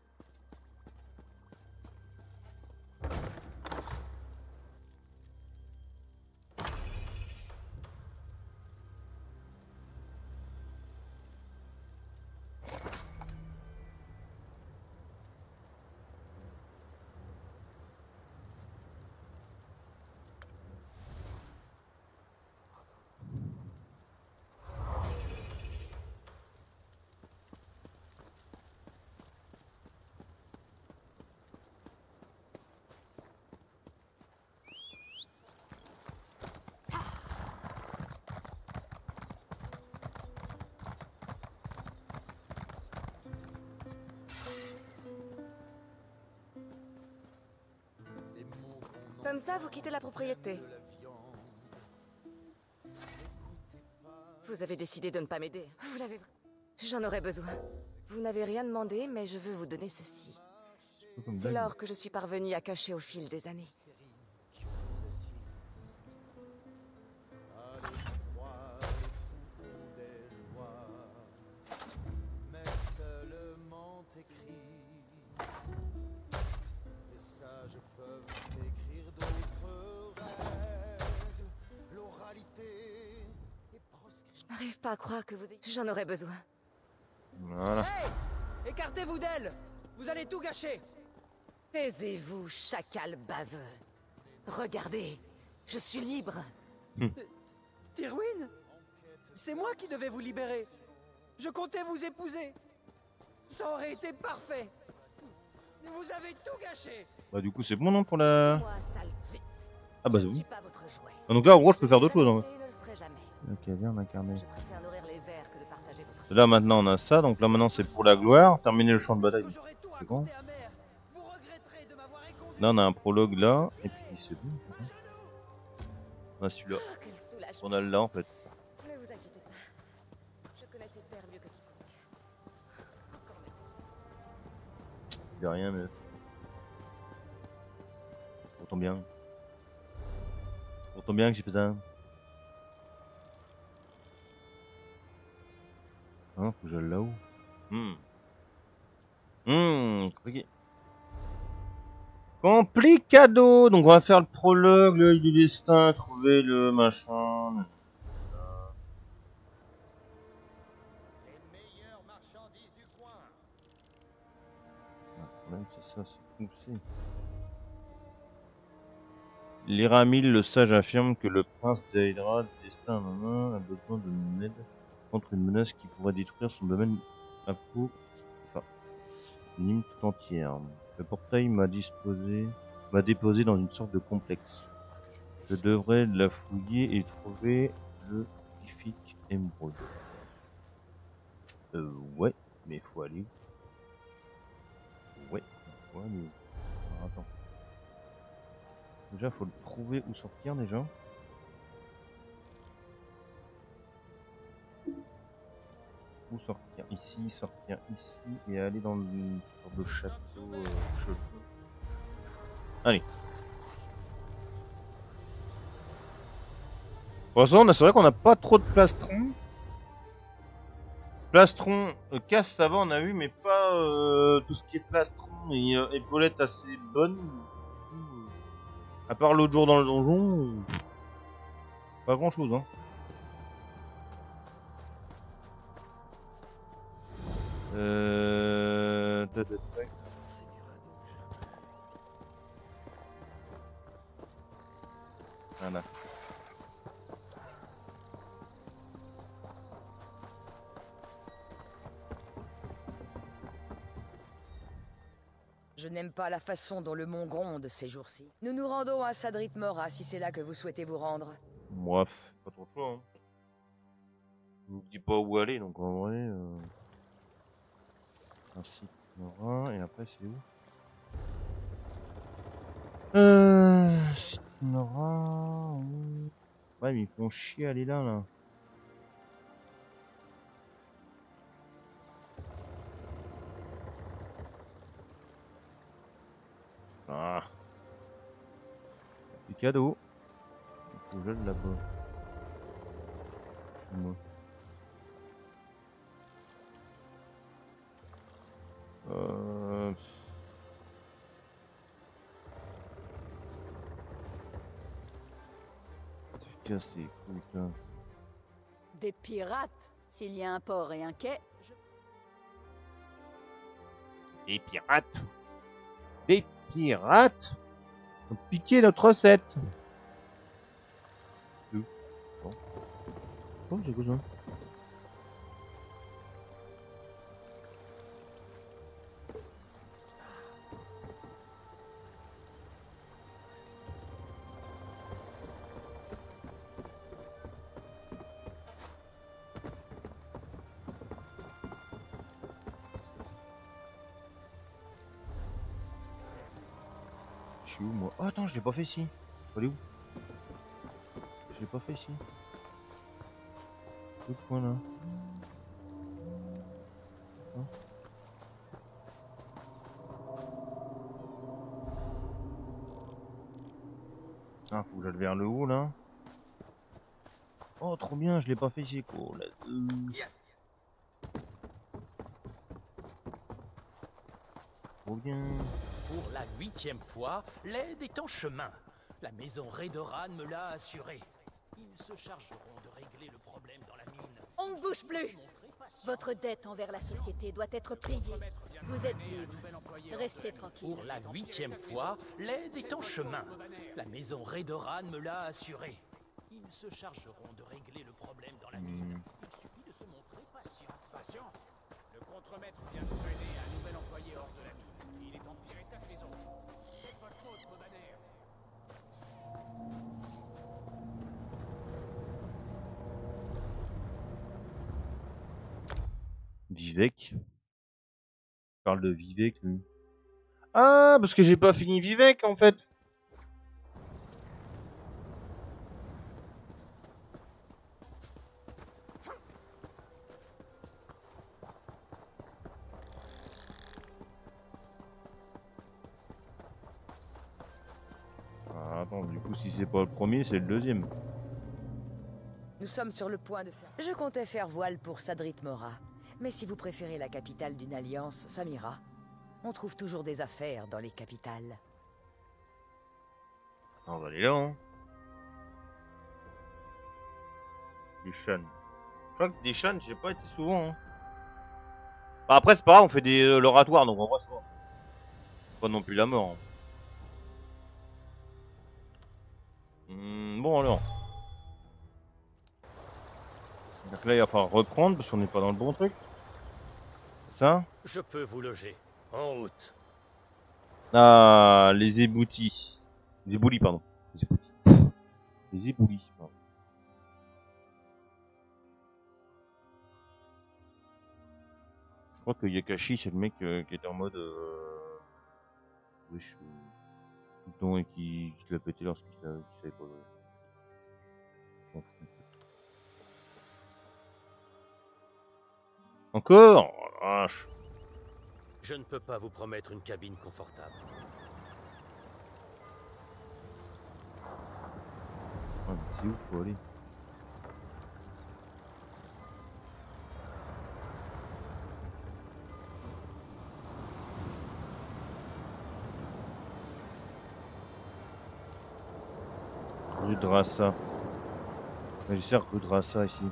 B: Comme ça, vous quittez la propriété. Vous avez décidé de ne pas m'aider. Vous l'avez... J'en aurais besoin. Vous n'avez rien demandé, mais je veux vous donner ceci. C'est l'or que je suis parvenu à cacher au fil des années. Je n'arrive pas à croire que vous ayez... J'en aurais besoin.
A: Voilà.
C: Hey! Écartez-vous d'elle! Vous allez tout gâcher!
B: Taisez-vous, chacal baveux. Regardez, je suis libre.
C: Tyrwin? C'est moi qui devais vous libérer. Je comptais vous épouser. Ça aurait été parfait. Vous avez tout gâché.
A: Bah du coup c'est bon non pour la...
B: Moi, sale suite.
A: Ah bah
B: Je
A: c'est
B: ne
A: bon.
B: suis pas votre jouet.
A: Ah, donc là en gros je peux faire d'autres choses en
B: Jamais
A: fait.
B: été et ne le serai jamais.
A: Ok, viens on a carnet.
B: Je préfère nourrir les vers que de partager votre...
A: Là maintenant on a ça, donc là maintenant c'est pour la gloire, terminer le champ de bataille. C'est bon. Là on a un prologue là, et puis c'est bon. On a celui-là.
B: Oh, quel soulagement.
A: On a le là en fait.
B: Ne vous inquiétez pas. Je connais ces terres mieux que quiconque. Encore merci.
A: Y'a rien mais... Pourtant bien. Pourtant bien que j'ai fait ça. Hein, faut que j'aille là-haut. Hmm. Hmm, compliqué. Complicado. Donc on va faire le prologue, l'œil du destin, trouver le machin.
J: Les meilleures marchandises du coin.
A: Le problème c'est ça, c'est foncé. Lyramil, le sage, affirme que le prince d'Aedra, destin à main, a besoin de mon aide contre une menace qui pourrait détruire son domaine à peau, enfin, Nîmes tout entière. Le portail m'a disposé, m'a déposé dans une sorte de complexe. Je devrais la fouiller et trouver le magnifique émeraude. Euh, ouais, mais faut aller où? Ouais, faut aller où? Alors, attends. Déjà, faut le trouver où sortir déjà. Où sortir? Ici, sortir ici et aller dans le, sur le château. Euh, cheveux. Allez. Pour l'instant, c'est vrai qu'on n'a pas trop de plastron. Plastron, euh, casse ça va, on a eu, mais pas euh, tout ce qui est plastron et euh, épaulettes assez bonnes. Euh, à part l'autre jour dans le donjon, euh, pas grand chose, hein. Euh... Voilà.
K: Je n'aime pas la façon dont le mont gronde ces jours-ci. Nous nous rendons à Sadrith Mora si c'est là que vous souhaitez vous rendre.
A: Bref, pas trop de choix, hein. Je vous dis pas où aller, donc en vrai... Euh... Un site Nora, et après c'est où? Euh... Site Nora... Ouais, mais ils font chier à aller là, là. Ah. Du cadeau. Faut que j'aille là-bas. Moi. Euh... C'est cassé, putain.
D: Des pirates. S'il y a un port et un quai, je...
A: Des pirates. Des pirates ont piqué notre recette. Où? Bon. Oh, j'ai besoin. Je suis où moi? Oh attends, je l'ai pas fait ici. Faut aller où? Je l'ai pas fait ici. Le point là. Non. Ah, faut que j'aille vers le haut là. Oh trop bien, je l'ai pas fait ici quoi. Là, euh... Trop bien.
I: Pour la huitième fois, l'aide est en chemin. La maison Redoran me l'a assuré. Ils se chargeront de régler le problème dans la mine.
D: On ne bouge plus. Votre dette envers la société doit être payée. Vous êtes libre. Restez tranquille.
I: Pour la huitième fois, l'aide est en chemin. La maison Redoran me l'a assuré. Ils se chargeront de régler le problème dans la mine. Il suffit de se montrer patient.
F: Patient? Le contremaître vient de traîner un nouvel employé hors de la mine. Il est en pire état que les autres. C'est votre faute, Bobaner.
A: Vivek. Je parle de Vivek lui. Ah, parce que j'ai pas fini Vivek en fait. Ah, attends, du coup si c'est pas le premier, c'est le deuxième.
K: Nous sommes sur le point de faire... Je comptais faire voile pour Sadrith Mora. Mais si vous préférez la capitale d'une alliance, ça m'ira. On trouve toujours des affaires dans les capitales.
A: On va aller là, hein. Des Shan. Je crois que des Shan, j'ai pas été souvent, hein. Bah après, c'est pas grave, on fait des euh, l'oratoire, donc en vrai, c'est pas... pas non plus la mort. Hein. Mmh, bon, alors. Donc là, il va falloir reprendre parce qu'on n'est pas dans le bon truc. Ça?
E: Je peux vous loger. En route.
A: Ah, les éboutis. Les éboulis, pardon. Les éboulis. Les éboulis, pardon. crois que Yakashi, c'est le mec euh, qui était en mode. Euh... Wesh, euh, tout le temps et qui, qui te l'a pété lorsqu'il savait, qu'il savait pas. Euh... Encore oh, vache.
E: Je ne peux pas vous promettre une cabine confortable.
A: Ah, mais c'est où faut aller? Rue de Rassa. J'espère rue de Rassa ici.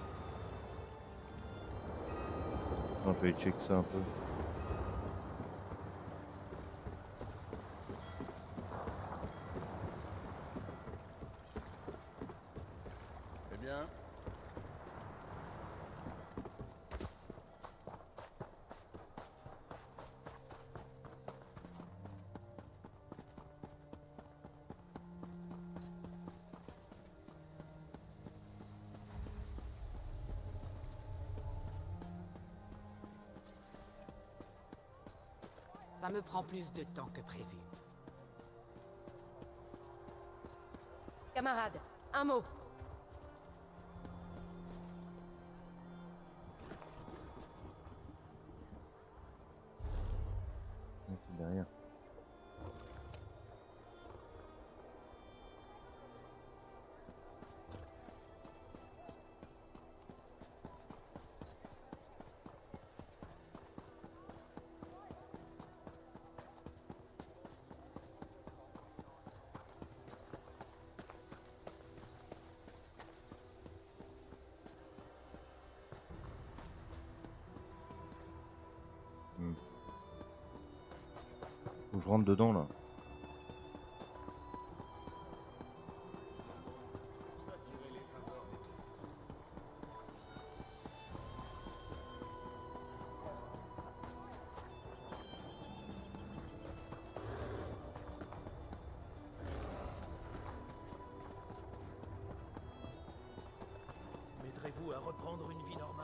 A: On peut check ça un peu.
F: Eh bien,
J: Ça me prend plus de temps que prévu.
B: Camarade, un mot.
A: C'est derrière. Hmm. Faut que je rentre dedans là.
I: M'aiderez-vous à reprendre une vie normale?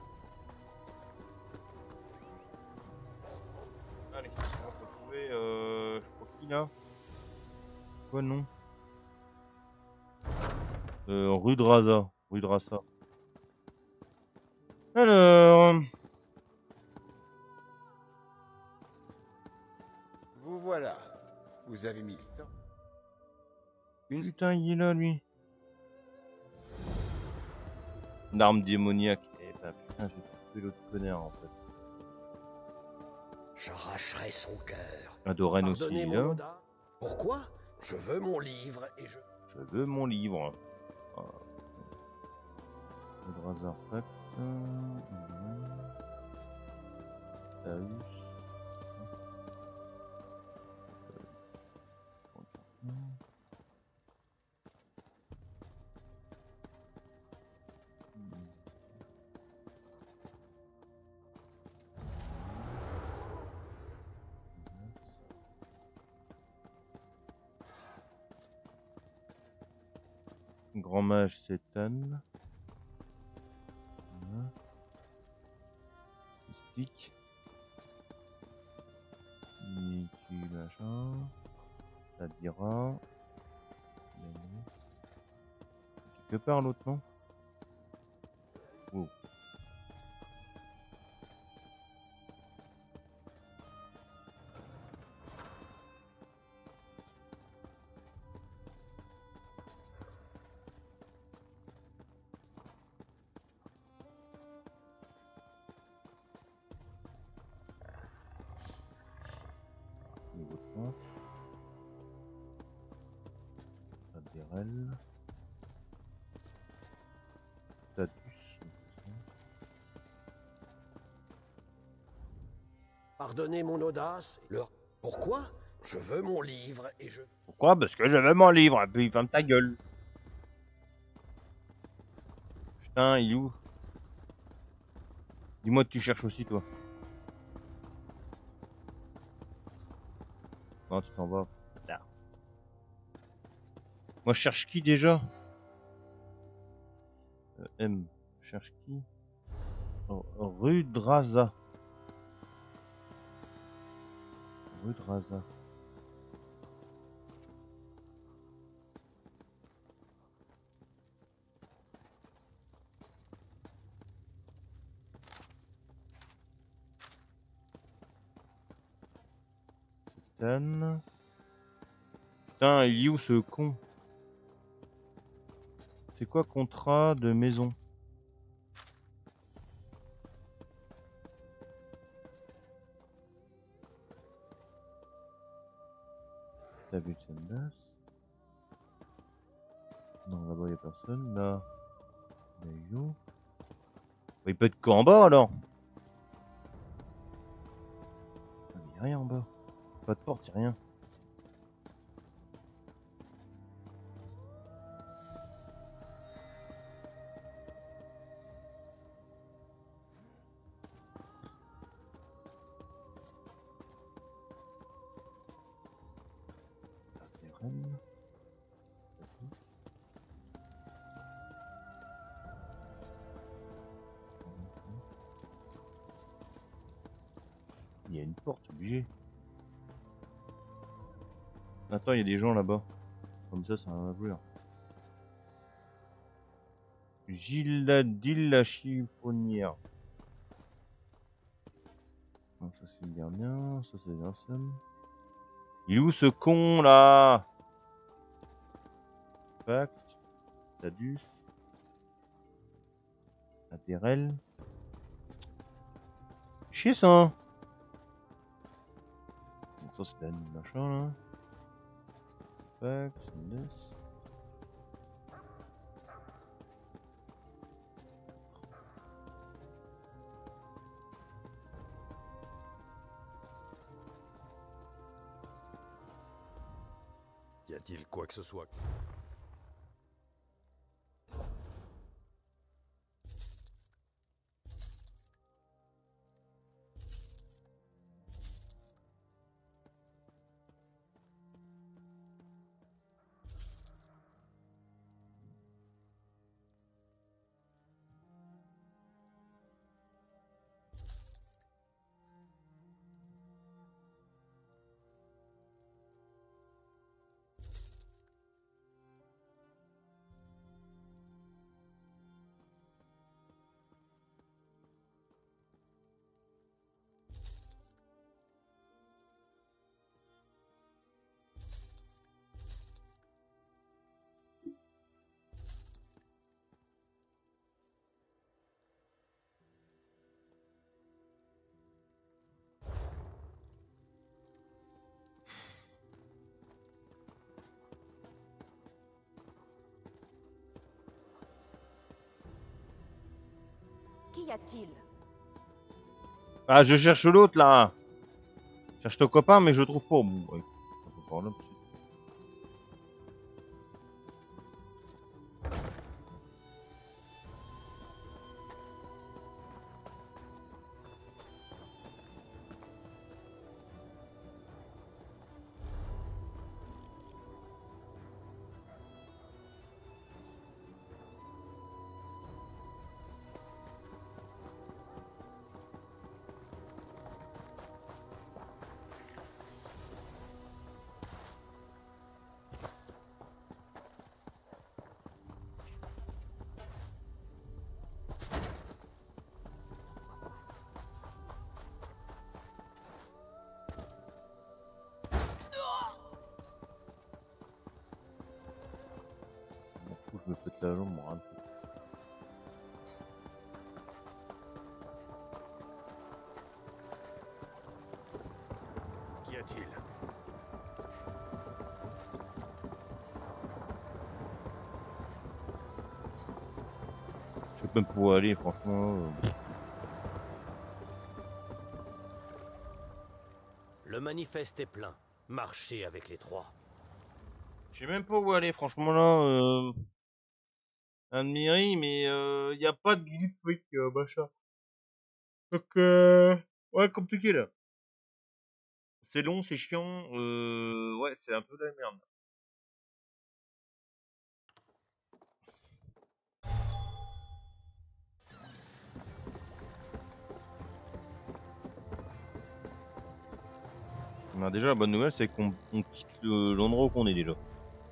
A: Allez, on va retrouver euh, je crois qui là? Quoi non? Euh, rue de Rasa. Rue de Rassa. Alors.
F: vous voilà. Vous avez mis le temps. Une...
A: Putain, il est là lui. Une arme démoniaque. Eh ben putain, j'ai tué l'autre connard en fait.
E: J'arracherai son cœur.
A: Adoren aussi,
E: Pardonnez
A: il est
E: mon
A: là.
E: Oda. Pourquoi? Je veux mon livre et je...
A: Je veux mon livre. Ah. Le Razor Pact. Taus. Grand mage Sétan. Voilà. Mystique. Niki machin. Ça dira. Que par l'autre non? Oh. Niveau trente. Adérel. Status.
E: Pardonnez mon audace. Leur... Pourquoi? Je veux mon livre et je...
A: Pourquoi? Parce que je veux mon livre, et puis ferme ta gueule. Putain, il est où? Dis-moi que tu cherches aussi, toi. Non, tu t'en vas. Là. Moi, je cherche qui déjà? euh, M. Je cherche qui? Oh, rue Draza. Rue de Raza. Putain, Putain, il est où ce con? C'est quoi contrat de maison? T'as vu Sendas? Non, là-bas y'a personne. Là, il est où? Il peut être qu'en bas alors. Il n'y a rien en bas. Pas de porte, y'a rien. Il y a une porte obligée. Attends, il y a des gens là-bas. Comme ça, ça va ouvrir. Giladil la chiffonnière. Ça c'est le gardien, ça c'est personne. Il est où ce con là? Fact, Tadus, Atterel. Chier ça. Donc ça c'est un machin là. Fact, Sendas.
F: Y a-t-il quoi que ce soit?
D: Qu'y a-t-il?
A: Ah, je cherche l'autre là. Je cherche ton copain, mais je le trouve pas. Bon, ouais. On peut parler un petit peu. Je me pète la jambe, moi.
F: Qu'y a-t-il?
A: Je sais même pas où aller, franchement. Euh...
E: Le manifeste est plein. Marchez avec les trois.
A: Je sais même pas où aller, franchement là. Euh... Admiri, mais il euh, y a pas de glyphe avec euh, machin. Donc, euh... ouais, compliqué là. C'est long, c'est chiant. Euh... Ouais, c'est un peu de la merde. Bah, déjà la bonne nouvelle c'est qu'on on quitte le- l'endroit où on est déjà.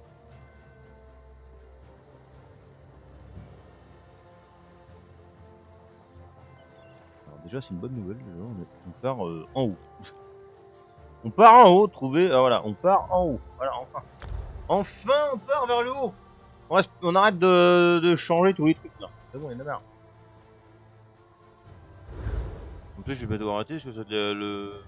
A: Alors déjà c'est une bonne nouvelle, déjà. On, est- on part euh, en haut. On part en haut, trouver. Ah, voilà, on part en haut. Voilà, enfin. Enfin on part vers le haut. On, reste- on arrête de, de changer tous les trucs là. C'est bon, il y en a marre. En plus je vais devoir arrêter parce que c'est le... le...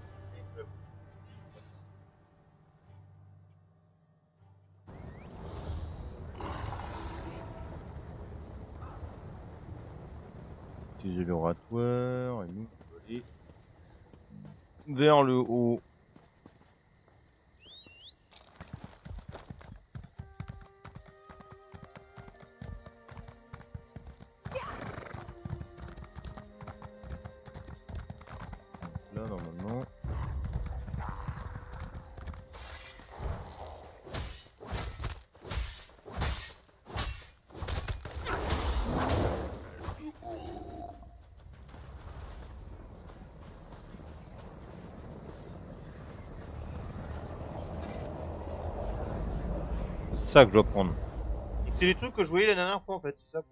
A: Utiliser l'oratoire et nous on va aller vers le haut. Là normalement. C'est ça que je dois prendre. C'est les trucs que je voyais la dernière fois en fait, c'est ça.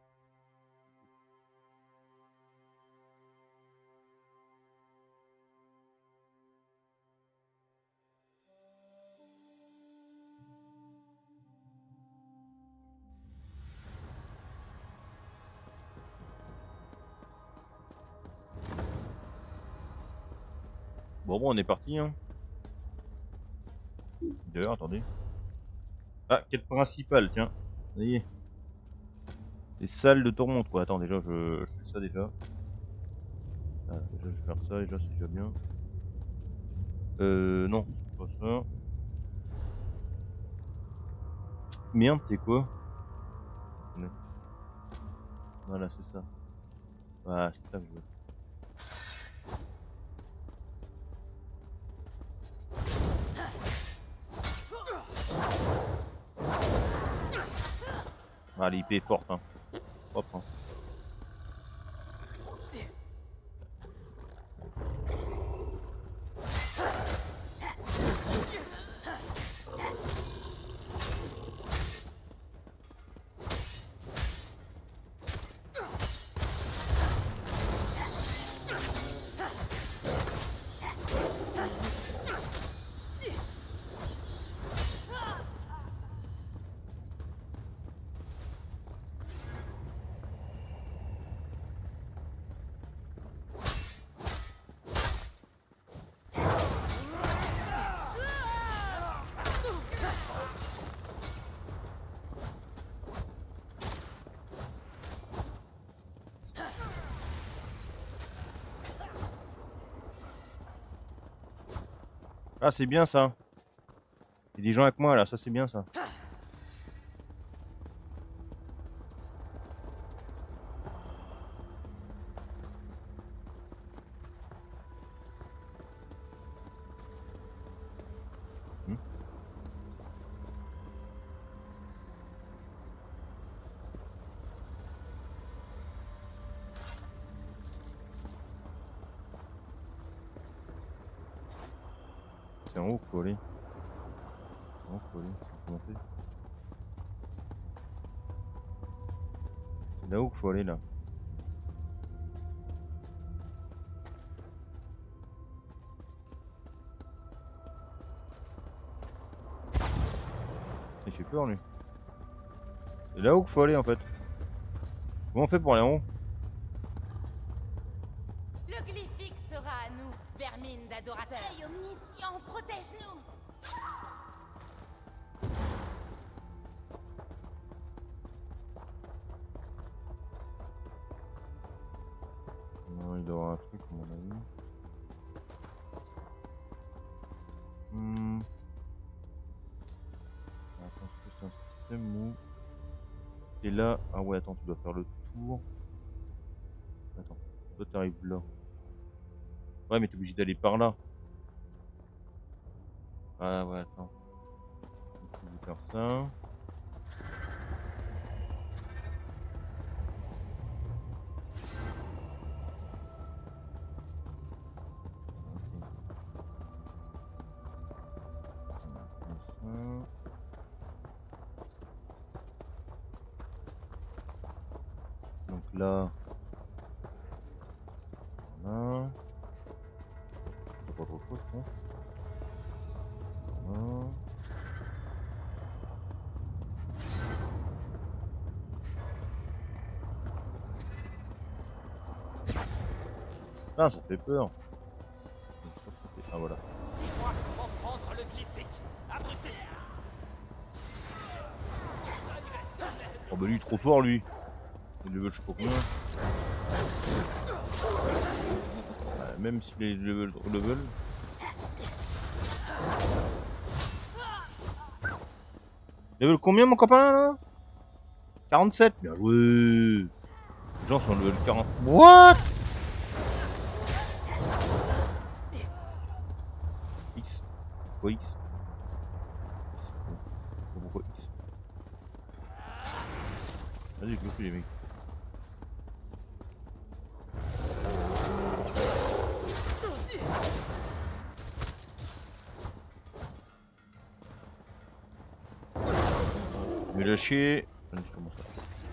A: Bon bon on est parti hein. D'ailleurs attendez. Ah quête principale tiens. Ça y est. Les salles de tourmente quoi. Attends déjà je, je fais ça déjà. Ah, déjà je vais faire ça déjà c'est déjà bien. Euh non, c'est pas ça. Merde c'est quoi? Voilà c'est ça. Voilà c'est ça que je veux. Ah l'I P est forte hein. Propre hein. Ah c'est bien ça. Il y a des gens avec moi là, ça c'est bien ça. Hmm. C'est en haut qu'il faut aller. C'est en haut qu'il faut aller. Faut monter. C'est là-haut qu'il faut aller là. Il fait peur lui. C'est là-haut qu'il faut aller en fait. Comment on fait pour aller en haut?
L: Le glyphique sera à nous, vermine d'adorateurs. Hey, omniscient, protège-nous!
A: Non, il doit y avoir un truc à mon avis. Hmm. Attends, c'est un système où... Et là... Ah ouais, attends, tu dois faire le tour. Attends, toi t'arrives là. Ouais, mais t'es obligé d'aller par là. Ah ouais, attends. Je vais faire ça. là. Voilà. Pas trop chaud, je pense. Voilà. Ah, ça fait peur. Ah voilà.
I: Dis-moi comment prendre le glyphique. Abruti.
A: Oh bah lui il est trop fort lui. Il level je sais pas combien. Ouais, même s'il est level level. Level combien mon copain là? quarante-sept. Bien joué. Les gens sont level quarante. What? X. Pourquoi X? Pourquoi X? Vas-y, je me suis les mecs. Je vais lâcher. Comment ça?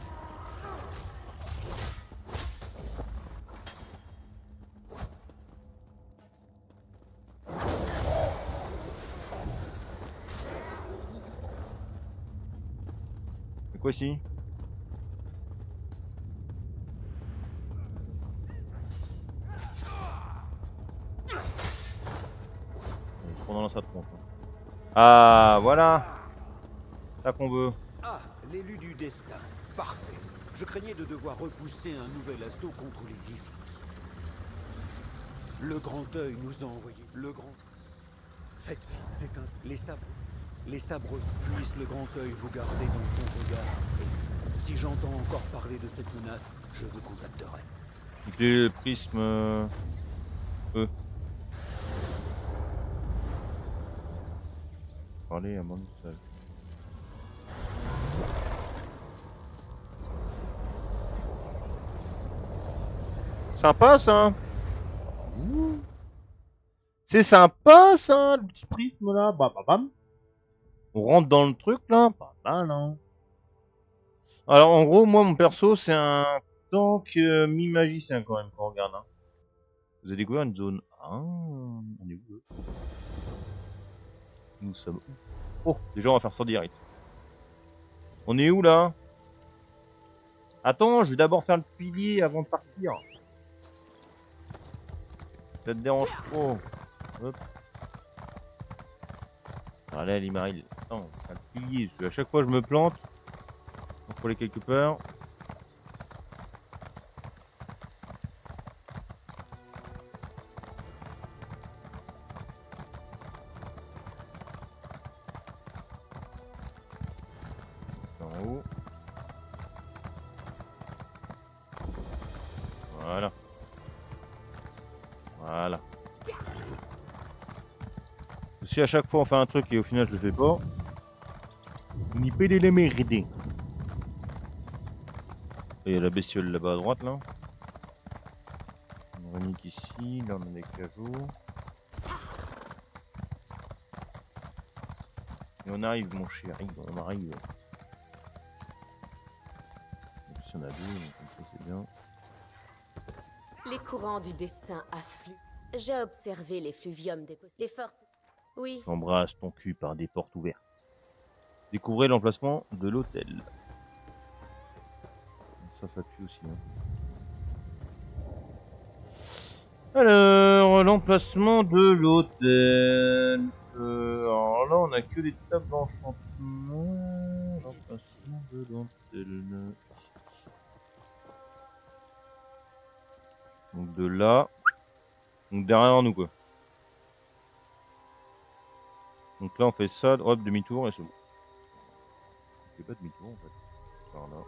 A: C'est quoi ici? Pendant sa tronche. Ah voilà. Ça qu'on veut.
M: Ah, l'élu du destin. Parfait. Je craignais de devoir repousser un nouvel assaut contre les glyphes. Le grand œil nous a envoyé. Le grand. Faites vite, c'est un. Les sabres. Les sabres puissent le grand œil vous garder dans son regard. Et si j'entends encore parler de cette menace, je vous contacterai.
A: Le prisme. Euh... Euh. Parler à mon seul. Sympa ça. C'est sympa ça, le petit prisme là. Bah, bah, bam. On rentre dans le truc là. Pas mal hein. Alors en gros, moi mon perso c'est un tank euh, mi-magicien quand même quand on regarde. Hein. Vous avez découvert une zone. Ah, on est où? Nous sommes où? Oh, déjà on va faire ça direct. On est où là? Attends, je vais d'abord faire le pilier avant de partir. Ça te dérange trop. Hop. Allez, l'Imaril. Attends, faire le pilier. Parce que à chaque fois je me plante. Il faut aller quelque part. En haut. Voilà. Voilà. Si à chaque fois on fait un truc et au final je le fais pas, on y peut les merder. Il y a la bestiole là-bas à droite là. On renique ici, là on a des cajots. Et on arrive mon chéri, on arrive. Donc si on a deux, donc comme ça c'est bien.
G: Les courants du destin affluent. J'ai observé les fluviums des les forces. Oui.
A: S'embrasse ton cul par des portes ouvertes. Découvrez l'emplacement de l'hôtel. Ça, ça tue aussi. Hein. Alors, l'emplacement de l'hôtel. Euh, alors là, on a que des tables d'enchantement. L'emplacement de l'hôtel. Donc de là. Donc derrière nous quoi. Donc là on fait ça, hop, demi-tour et c'est bon. On fait pas demi-tour en fait. Par là.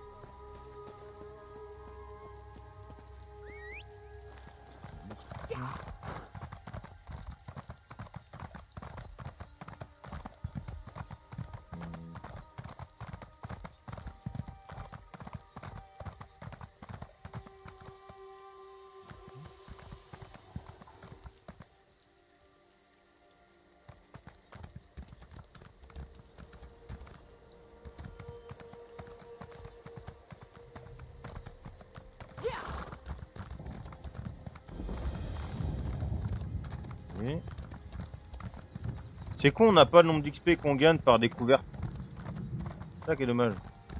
A: Okay. C'est con, on n'a pas le nombre d'X P qu'on gagne par découverte. C'est ça qui est dommage.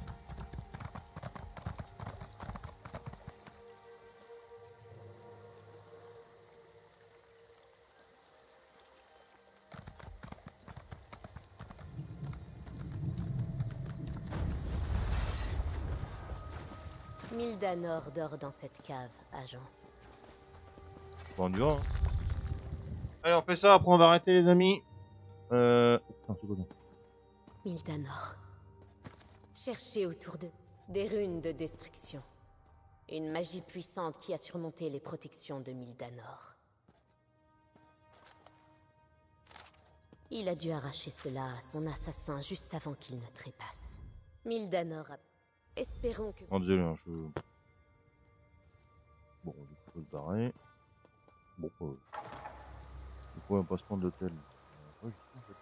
G: Mildanor dort dans cette cave, agent.
A: Bon, du hein. Allez, on fait ça, après on va arrêter les amis. Euh... Attends, c'est quoi ça ?
G: Mildanor. Cherchez autour d'eux des runes de destruction. Une magie puissante qui a surmonté les protections de Mildanor. Il a dû arracher cela à son assassin juste avant qu'il ne trépasse. Mildanor a... Espérons que...
A: Oh désolé, hein, je... Bon, du coup, faut se barrer. Bon, euh... du coup, on va pas se prendre d'hôtel. Ouais, je sais, en fait.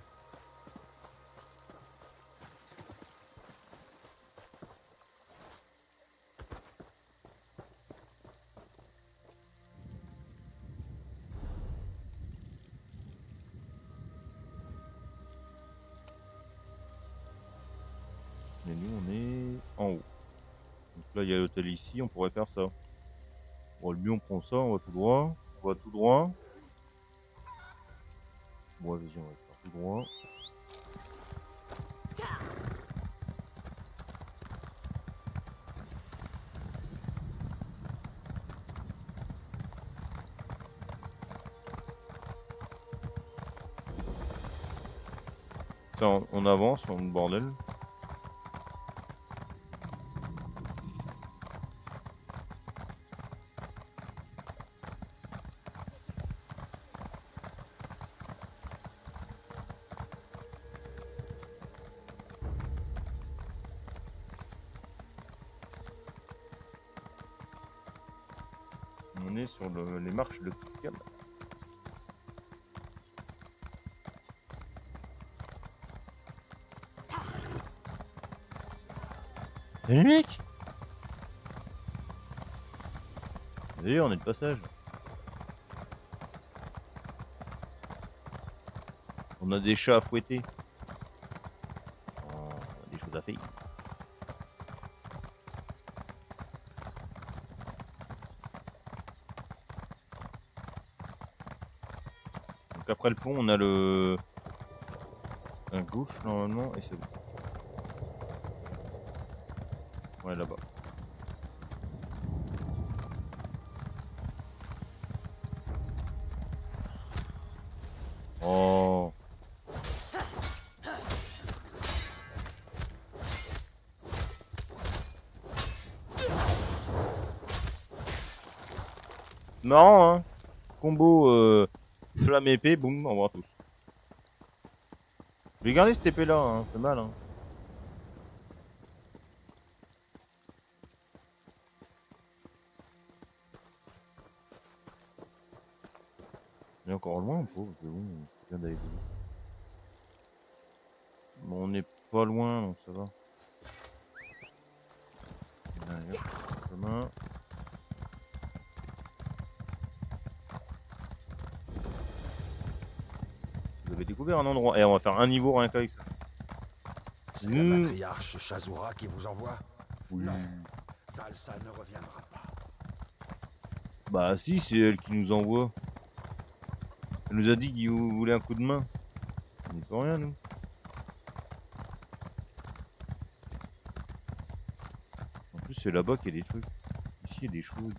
A: Mais nous, on est en haut. Donc là, il y a l'hôtel ici, on pourrait faire ça. Bon, le mieux, on prend ça, on va tout droit. On va tout droit. Bon, vas-y, on va faire tout droit. Ça, on, on avance, on le bordel. On est sur le, les marches de Kikam. Salut mec! D'ailleurs, on est de passage. On a des chats à fouetter. Oh, des choses à faire. Donc après le pont, on a le... un gauche normalement, et c'est bon. Ouais, là-bas. Oh. Marrant, hein. Combo euh, flamme épée, boum, on voit tous. Je vais garder cette épée là, hein. C'est mal, hein. On est encore loin, pauvre, c'est bon, c'est bien d'aller loin. Bon, on n'est pas loin, donc ça va. Allez, hop, chemin. Vous avez découvert un endroit, et on va faire un niveau rien qu'avec ça.
F: C'est la matriarche Shazura qui vous envoie?
A: Oui.
F: Non, Zalsa ne reviendra pas.
A: Bah si, c'est elle qui nous envoie. Elle nous a dit qu'il voulait un coup de main. On n'y peut rien, nous. En plus, c'est là-bas qu'il y a des trucs. Ici, il y a des choses.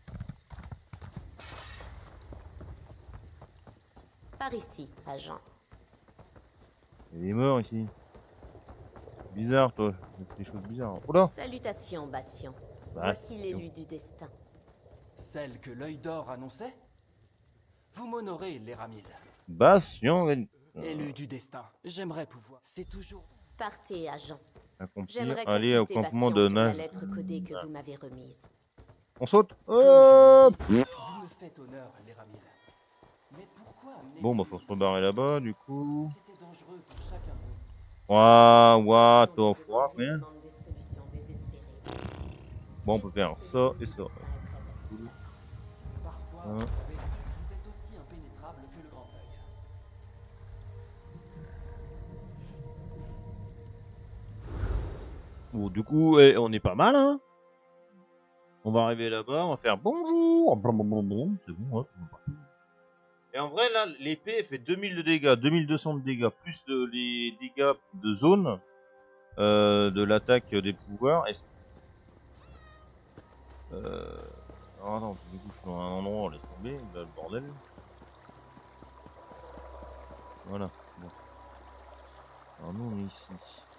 G: Par ici, agent.
A: Il y a des morts ici. Bizarre, toi. Des choses bizarres. Oula!
G: Salutations, Bastion.
A: Bah,
G: Voici l'élu du destin.
N: Celle que l'œil d'or annonçait? Vous m'honorez, l'Éramil.
A: Bastion.
N: Élu du destin. J'aimerais pouvoir. C'est toujours...
G: Partez, agent.
A: Accomplir. Aller au campement de
G: la
A: nage.
G: lettre codée que vous m'avez remise.
A: On saute. Hop.
N: Vous me faites honneur, l'Éramil. Mais pourquoi amener...
A: Bon, bah faut se rebarrer là-bas, du coup.
N: C'était dangereux pour chacun d'eux.
A: Ouah, ouah, t'en froid, rien. Bon, on peut faire ça et ça.
N: Parfois,
A: Hein.
N: vous savez, vous êtes aussi impénétrable
A: Bon, du coup, eh, on est pas mal, hein. On va arriver là-bas, on va faire bonjour. C'est bon, hein. Et en vrai, là, l'épée, elle fait deux mille de dégâts, deux mille deux cents de dégâts, plus de, les dégâts de zone euh, de l'attaque des pouvoirs. Et... Euh... Ah non, du coup, je suis dans un endroit, on laisse tomber, là, le bordel. Voilà. Bon. Alors nous, on est ici.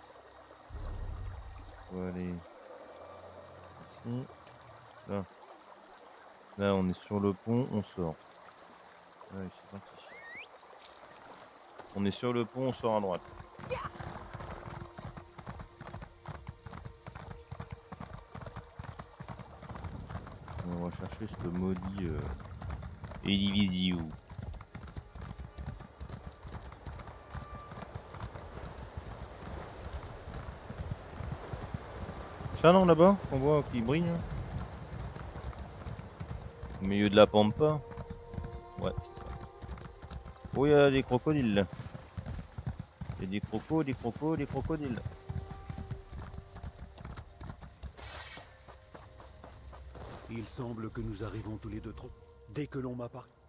A: On va aller ici. Là. Là, on est sur le pont, on sort. Ouais, c'est parti. On est sur le pont, on sort à droite. On va chercher ce maudit euh, Elivisio. Ça non là-bas, on voit qui brille. Hein. Au milieu de la pampa. Ouais, c'est ça. Oh, il y a des crocodiles là. Il y a des crocos, des crocos, des crocodiles.
M: Il semble que nous arrivons tous les deux trop. Dès que l'on m'a parlé.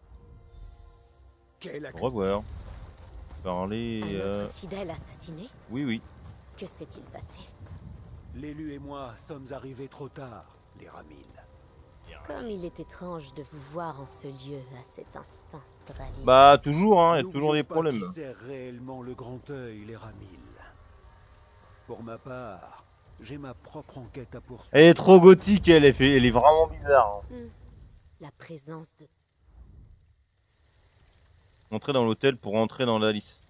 A: Au revoir. Parler.
G: Un
A: Euh...
G: autre fidèle assassiné?
A: Oui, oui.
G: Que s'est-il passé?
M: L'élu et moi sommes arrivés trop tard, les Ramil.
G: Comme il est étrange de vous voir en ce lieu à cet instant, Dralis.
A: Bah toujours, hein, il y a toujours des problèmes.
M: Qui sert réellement le grand œil, les Ramil. Pour ma part, j'ai ma propre enquête à poursuivre.
A: Elle est trop gothique, elle, elle, fait, elle est vraiment bizarre. Hein.
G: Hmm. La présence de...
A: Entrer dans l'hôtel pour entrer dans la liste.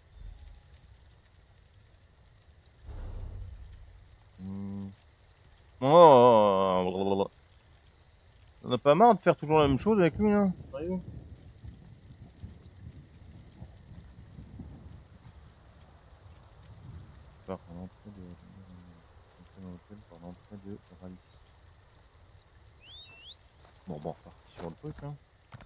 A: Hmm. Oh, on a pas marre de faire toujours la même chose avec lui, hein. Sérieux ? Par l'entrée de... Entrer dans l'hôtel par l'entrée de Dralis. Bon, bon, on repart sur le truc, hein.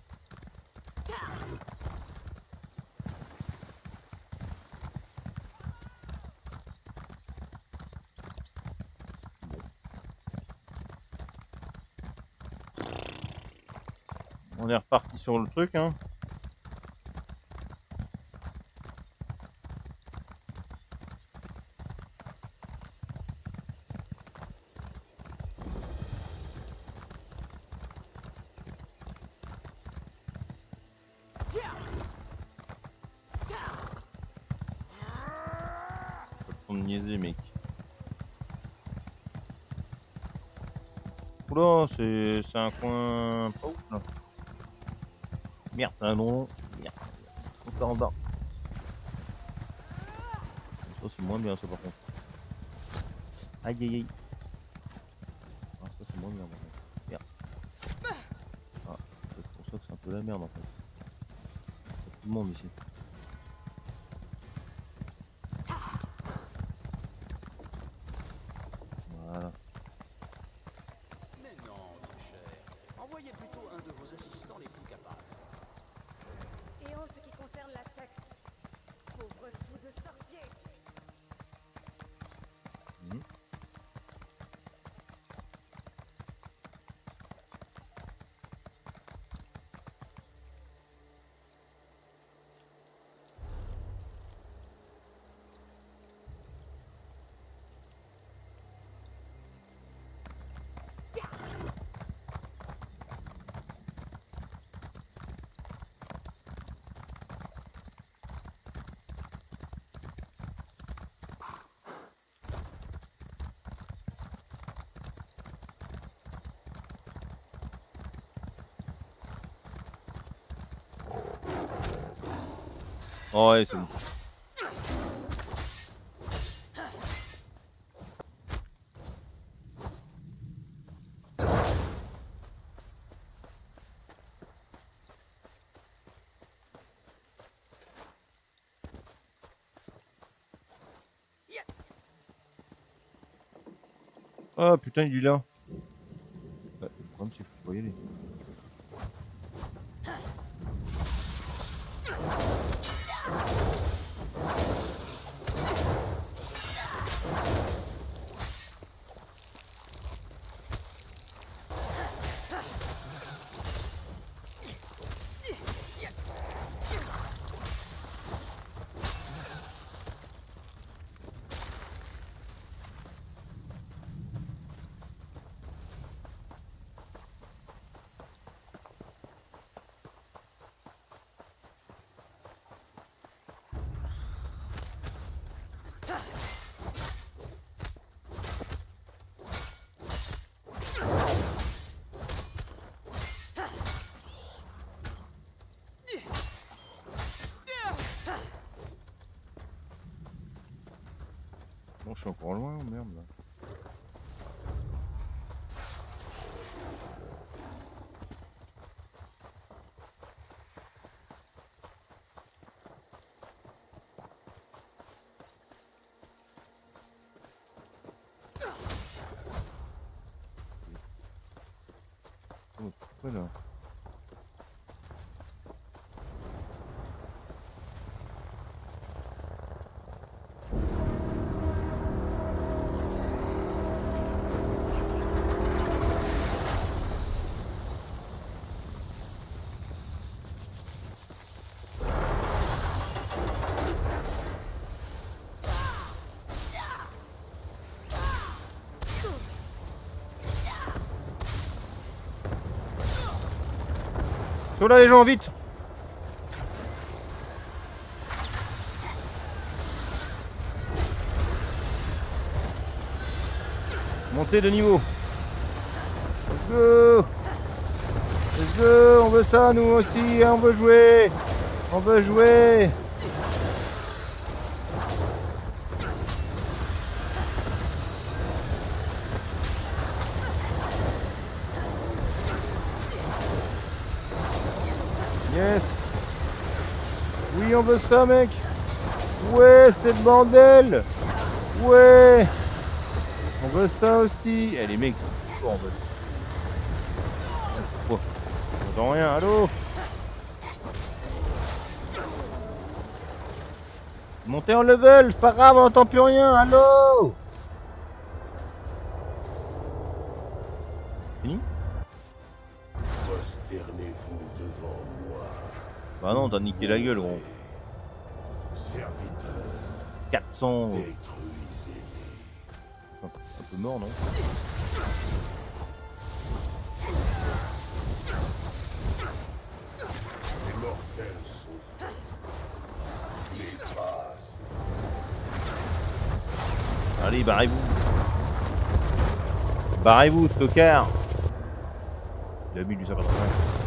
A: On est reparti sur le truc, hein. Faut te niaiser, mec. Oula, c'est un coin pas ouf là. Merde, c'est un long. Merde. On part en bas. Ça c'est moins bien ça par contre. Aïe aïe aïe. Ah, ça c'est moins bien par contre. Merde. Ah, c'est pour ça que c'est un peu la merde en fait. Il y a tout le monde ici. Voilà.
J: Mais non, mon cher. Envoyez plutôt un de vos assistants les plus capables.
B: Et en ce qui concerne la secte, pauvre fou de sorcier.
A: Mmh. Oh ouais, c'est bon. Ah putain, il est là. Ouais, le problème c'est qu'il faut pas y aller. je suis encore loin, merde là. Oh, pourquoi là? Sur là les gens, vite! Montez de niveau! Let's go! Let's go! On veut ça nous aussi, on veut jouer! On veut jouer! Yes! Oui, on veut ça, mec! Ouais, c'est le bordel! Ouais! On veut ça aussi! Eh, les mecs, oh, on veut. Oh, j'entends rien, allô? Montez en level, c'est pas grave, on entend plus rien, allô? Fini?
O: Prosternez-vous devant moi.
A: Bah non, t'as niqué la gueule, gros.
O: Serviteur.
A: quatre cents.
O: Détruisez-les.
A: Un peu mort, non?
O: Les mortels sont faits. Les traces.
A: Allez, barrez-vous. Barrez-vous, tocard. deux mille huit cent quatre-vingt-cinq.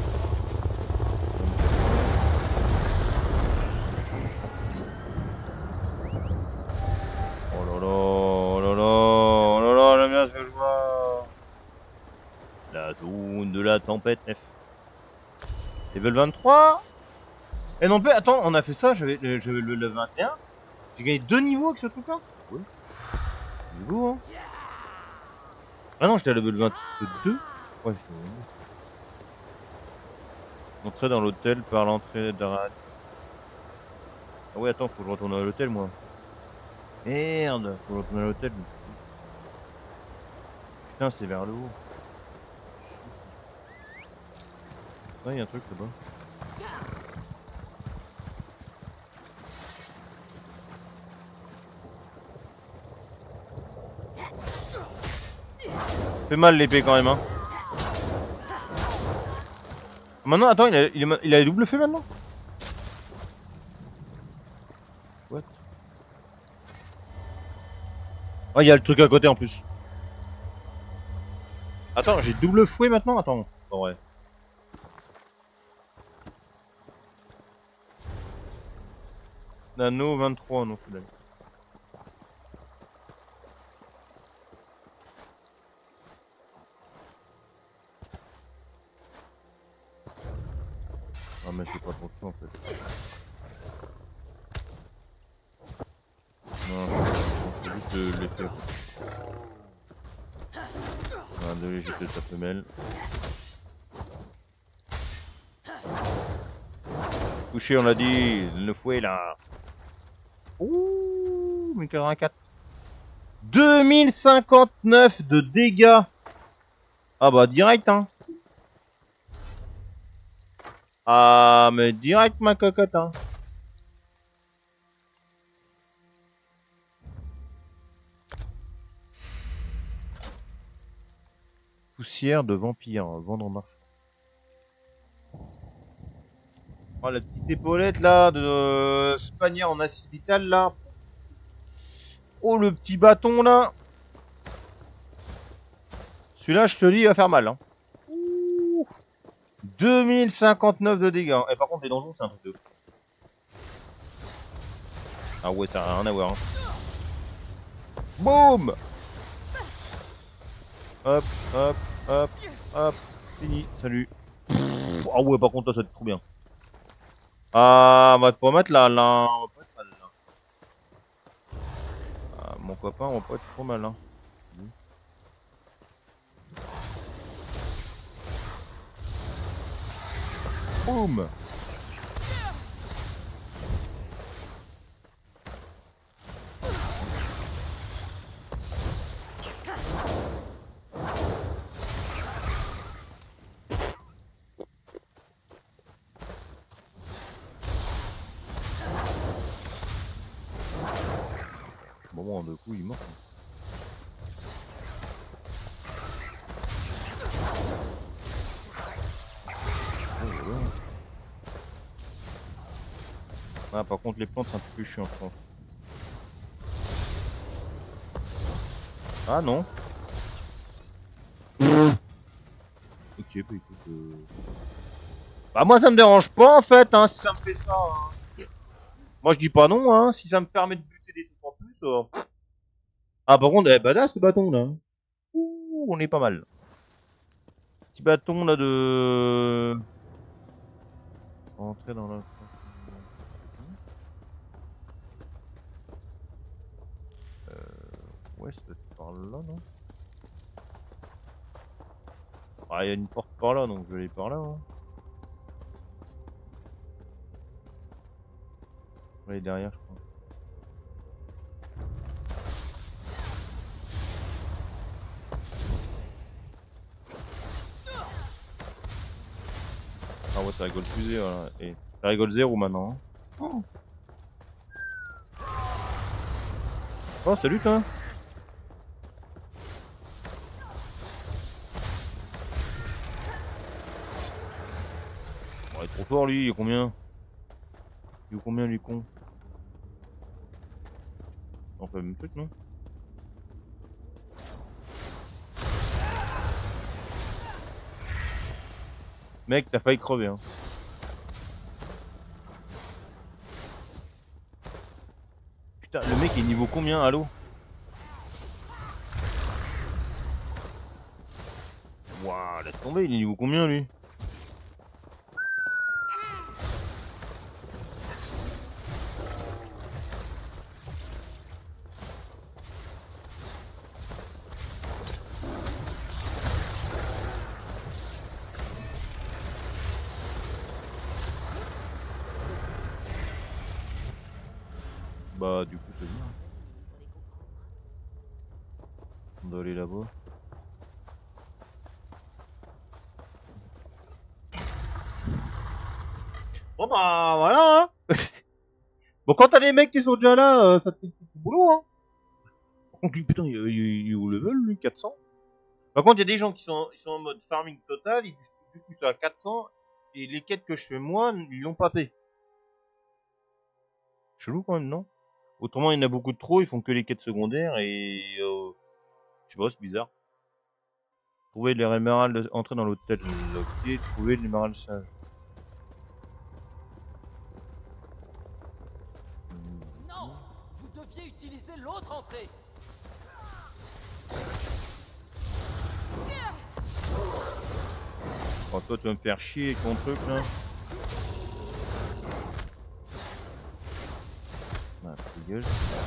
A: Oh là là, oh là là, oh là là, j'aime bien ce que je vois. La zone de la tempête F. Level vingt-trois. Et non, attends, on a fait ça, j'avais le level vingt et un. J'ai gagné deux niveaux avec ce truc là. Ouais. Niveau, hein. Ah non, j'étais à level vingt-deux. Ouais, c'est bon. Entrer dans l'hôtel par l'entrée d'Arad. Ah ouais, attends, faut que je retourne à l'hôtel, moi. Merde, faut que je retourne à l'hôtel. Putain, c'est vers le haut. Ah, il y a un truc là-bas. Fait mal l'épée quand même, hein. Maintenant, attends, il a, il a, il a les double feux maintenant. What? Oh, il y a le truc à côté en plus. Attends, j'ai double fouet maintenant. Attends, en vrai. Nano vingt-trois, non, c'est d'accord. Ah mais c'est pas trop ça en fait. Non, c'est juste l'effet. Ah, désolé, j'ai fait sa femelle. Couché, on l'a dit, le fouet là. Ouh, mille quatre-vingt-quatre. deux mille cinquante-neuf de dégâts. Ah bah direct hein. Ah mais direct ma cocotte hein. Poussière de vampire, vendre en marche. Oh la petite épaulette là de euh, Spaniard en acier vital là. Oh le petit bâton là. Celui-là je te dis il va faire mal hein. deux mille cinquante-neuf de dégâts. Et par contre les donjons c'est un truc de ouf. Ah ouais ça n'a rien à voir hein. Boum. Hop, hop, hop, hop. Fini, salut. Ah ouais, par contre, là, ça va être trop bien. Ah, on va pas mettre là, là. On va pas être mal, là. Ah, mon copain, on va pas être trop mal, hein. Boum. Bon, bon, de coup, il est mort. Ah, par contre, les plantes, c'est un peu plus chiant, je pense. Ah non. Ok, bah écoute. Euh... Bah, moi, ça me dérange pas en fait, hein, si ça me fait ça. Hein. Moi, je dis pas non, hein, si ça me permet de buter des trucs en plus. Euh... Ah, par contre, eh, badass ce bâton là. Ouh, on est pas mal. Petit bâton là de. Rentrer dans la. Euh... Ouais, ça doit être par là, non? Ah, il y a une porte par là, donc je vais aller par là. Hein. Je vais aller derrière, je crois. Ah ouais, ça rigole plus zéro, là. Et ça rigole zéro maintenant. Hein. Oh. Oh, salut toi. Bon, il est trop fort lui, il est combien? Il est combien lui con? On fait le même truc non? Mec, t'as failli crever hein. Putain, le mec est niveau combien, allô? Waouh, laisse tomber, il est niveau combien lui? Bah du coup c'est bien. On doit aller là-bas. Bon bah voilà hein. Bon quand t'as des mecs qui sont déjà là, euh, ça te fait du boulot hein. Par contre putain il, il, il est au level lui, quatre cents. Par contre il y a des gens qui sont, ils sont en mode farming total, ils du coup sont à quatre cents et les quêtes que je fais moi, ils l'ont pas fait. Chelou quand même non? Autrement, il y en a beaucoup de trop, ils font que les quêtes secondaires et euh, je sais pas, c'est bizarre. Trouver les émeraudes, entrer dans l'hôtel loqué, trouver l'émeraude sage.
N: Non, vous deviez utiliser l'autre entrée.
A: Oh, toi, tu vas me faire chier avec ton truc là. Ah, gueule.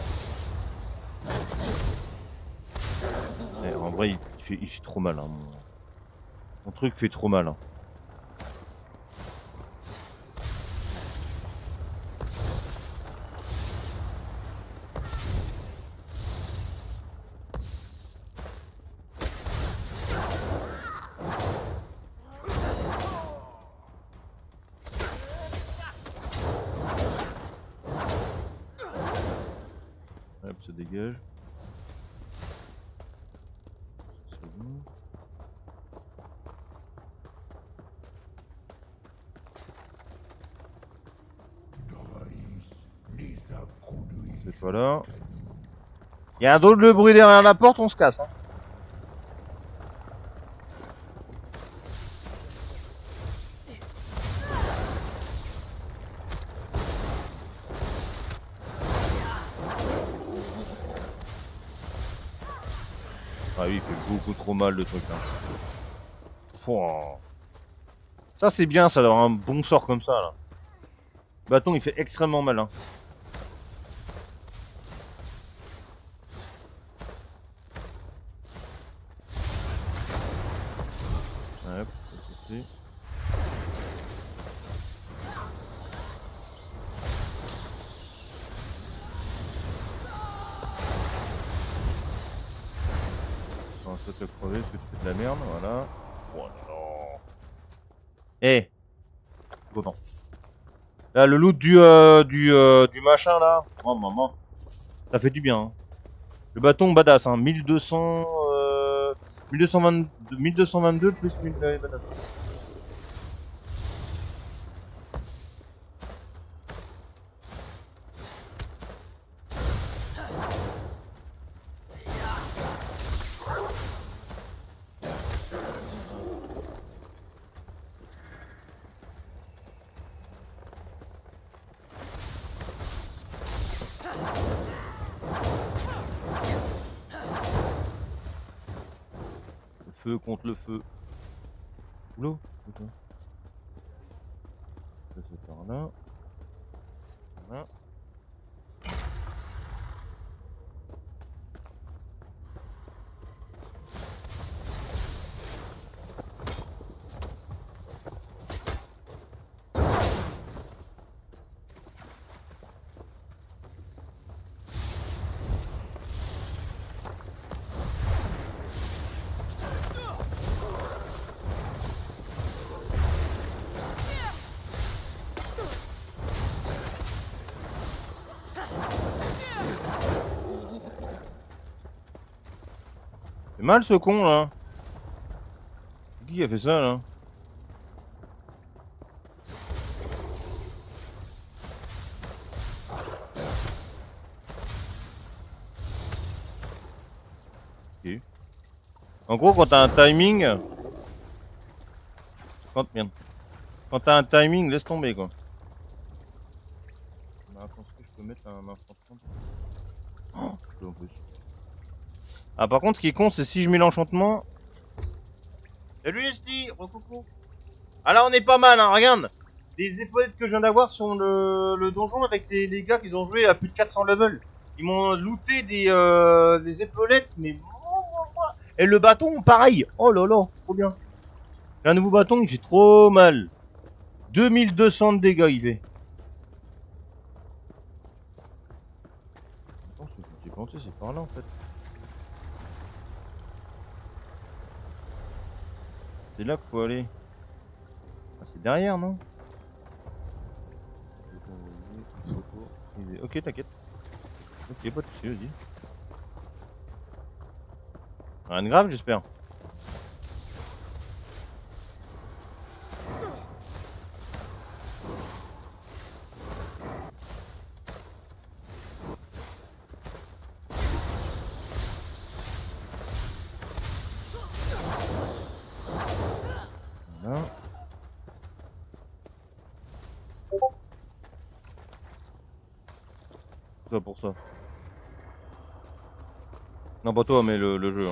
A: Eh, en vrai, il fait, il fait trop mal. Hein, mon... mon truc fait trop mal. Hein. Hop, ça dégage. C'est bon. C'est pas là. Il y a un drôle de bruit derrière la porte, on se casse. Hein. Ah oui, il fait beaucoup trop mal le truc. Hein. Pouah. Ça c'est bien, ça d'avoir un bon sort comme ça là. Le bâton il fait extrêmement mal. Hein. Ouais, c'est on va te crever parce que tu fais de la merde, voilà. Oh non. Eh hey. Content. Là le loot du euh, du euh, du machin là. Oh maman. Ça fait du bien. Hein. Le bâton badass hein. mille deux cents euh, mille deux cent vingt-deux, mille deux cent vingt-deux plus mille badass. Feu contre le feu. Oula, c'est ça. Ça c'est par là. Voilà. C'est mal ce con là. Qui a fait ça là? Ok. En gros quand t'as un timing... Quand, merde. Quand t'as un timing, laisse tomber quoi. Bah, attends, est-ce que je peux mettre un enchantement? Oh, je peux en plus. Ah par contre ce qui est con c'est si je mets l'enchantement... Salut Esti, recoucou. Ah là on est pas mal hein, regarde. Les épaulettes que je viens d'avoir sur le, le donjon avec les, les gars qui ont joué à plus de quatre cents levels. Ils m'ont looté des, euh, des épaulettes mais... Et le bâton pareil. Oh là là, trop bien. Un nouveau bâton il fait trop mal. deux mille deux cents de dégâts il fait. Attends, j'ai pensé c'est par là en fait. C'est là qu'il faut aller. Ah, c'est derrière, non? Ok, t'inquiète. Ok, pas de soucis, vas-y. Rien de grave, j'espère. Voilà. Ça pour ça. Non pas toi mais le, le jeu. Hein.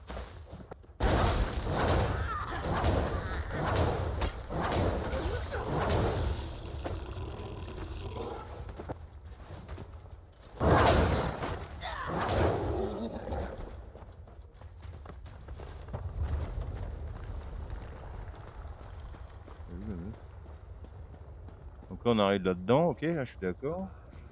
A: Donc là on arrive là-dedans, ok, là je suis d'accord.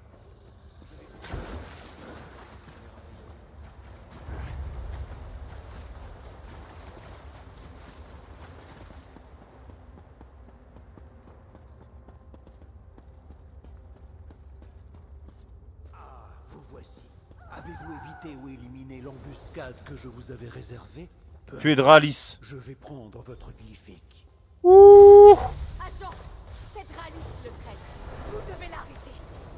M: Vous voici. Avez-vous évité ou éliminé l'embuscade que je vous avais réservée?
A: Tu es Dralis.
M: Je vais prendre votre glyphique.
A: Ouh.
L: Agent, c'est Dralis le traître. Vous devez l'arrêter.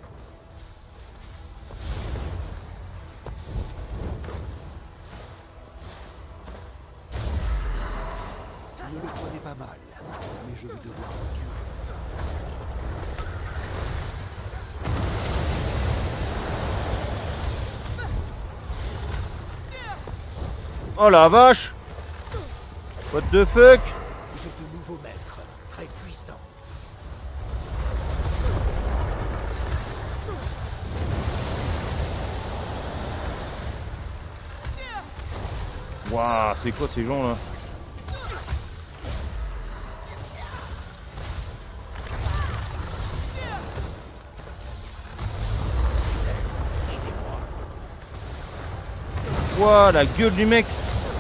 M: Ne le prenez pas mal, mais je vais devoir le tuer.
A: Oh la vache! What the fuck?
E: J'ai de nouveaux maîtres, très puissants.
A: Waouh, c'est quoi ces gens là? Waouh, la gueule du mec!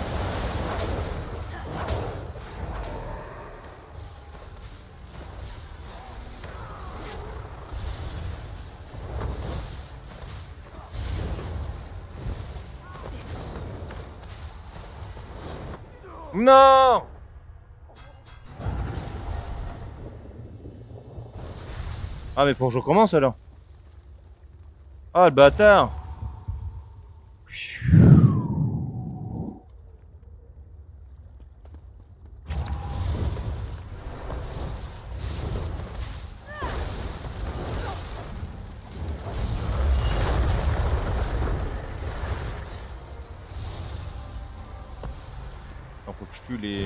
A: Non! Ah mais faut que je recommence alors. Ah le bâtard! Alors faut que je tue les...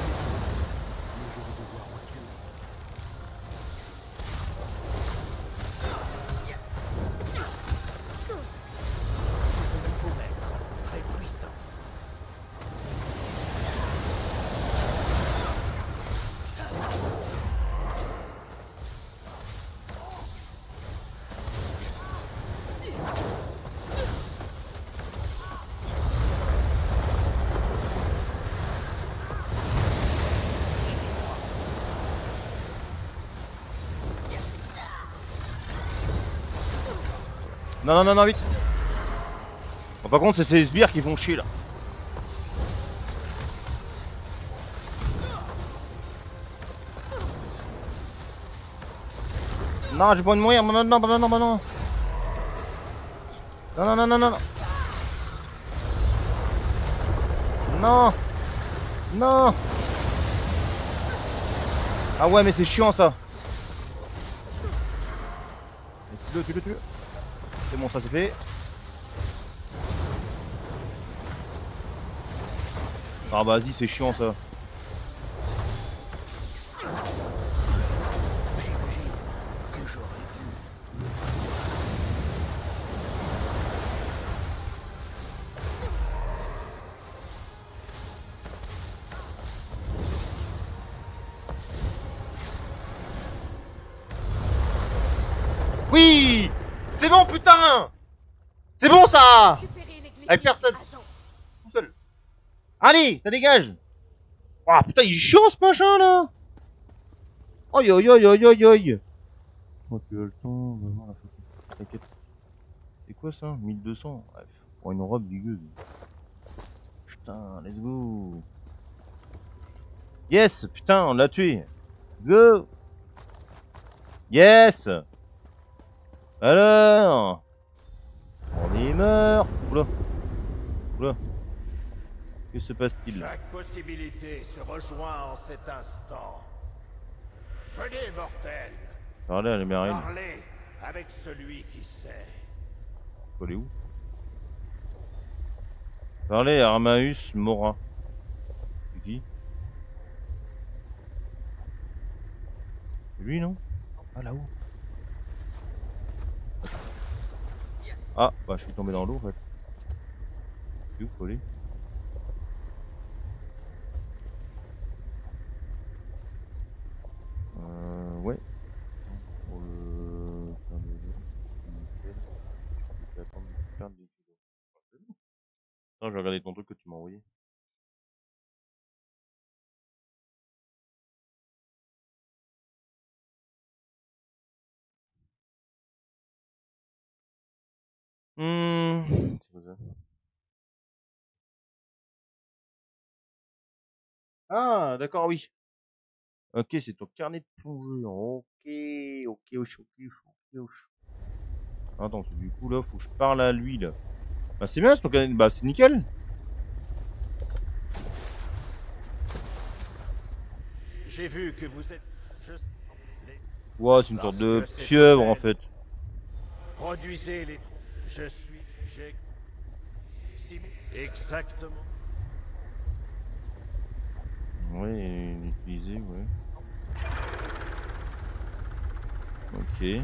A: Non non non non vite. Bon, par contre c'est ces sbires qui font chier là. Non j'ai pas envie de mourir, non non non non non non. Non non non non non non. Non. Non. Ah ouais mais c'est chiant ça. Tue-le, tue-le, tue-le. C'est bon, ça c'est fait. Ah bah vas-y, c'est chiant ça. Oui! C'est bon putain! C'est bon ça! Avec personne! Tout seul! Allez, ça dégage! Ah putain, il est chiant ce machin là! Aïe aïe aïe aïe aïe aïe! Oh tu as le temps, va voir la photo. T'inquiète. C'est quoi ça? mille deux cents? Bref, pour une robe dégueuse. Putain, let's go! Yes! Putain, on l'a tué! Let's go! Yes! Alors, on y meurt. Oula, oula. Que se passe-t-il?
O: Chaque possibilité se rejoint en cet instant. Venez, mortels.
A: Parlez à la marine.
O: Parlez avec celui qui sait.
A: Faut aller où? Parlez à Armaeus Mora. C'est qui? C'est lui non? Ah là-haut. Ah, bah je suis tombé dans l'eau en fait. C'est où, faut aller? Euh, ouais. Pour le... Non, je vais regarder ton truc que tu m'as envoyé. Hmm. C'est quoi ça? Ah, d'accord, oui. Ok, c'est ton carnet de plongeur. Ok, ok, ok, ok, ok, ok. Attends, du coup là, faut que je parle à lui là. Bah c'est bien, c'est ton carnet. Bah c'est nickel.
O: J'ai vu que vous êtes... Je... Les...
A: Ouais, c'est une sorte de pieuvre en fait.
O: Produisez les... Je suis... J'ai... Exactement.
A: Allez, ouais. Ok.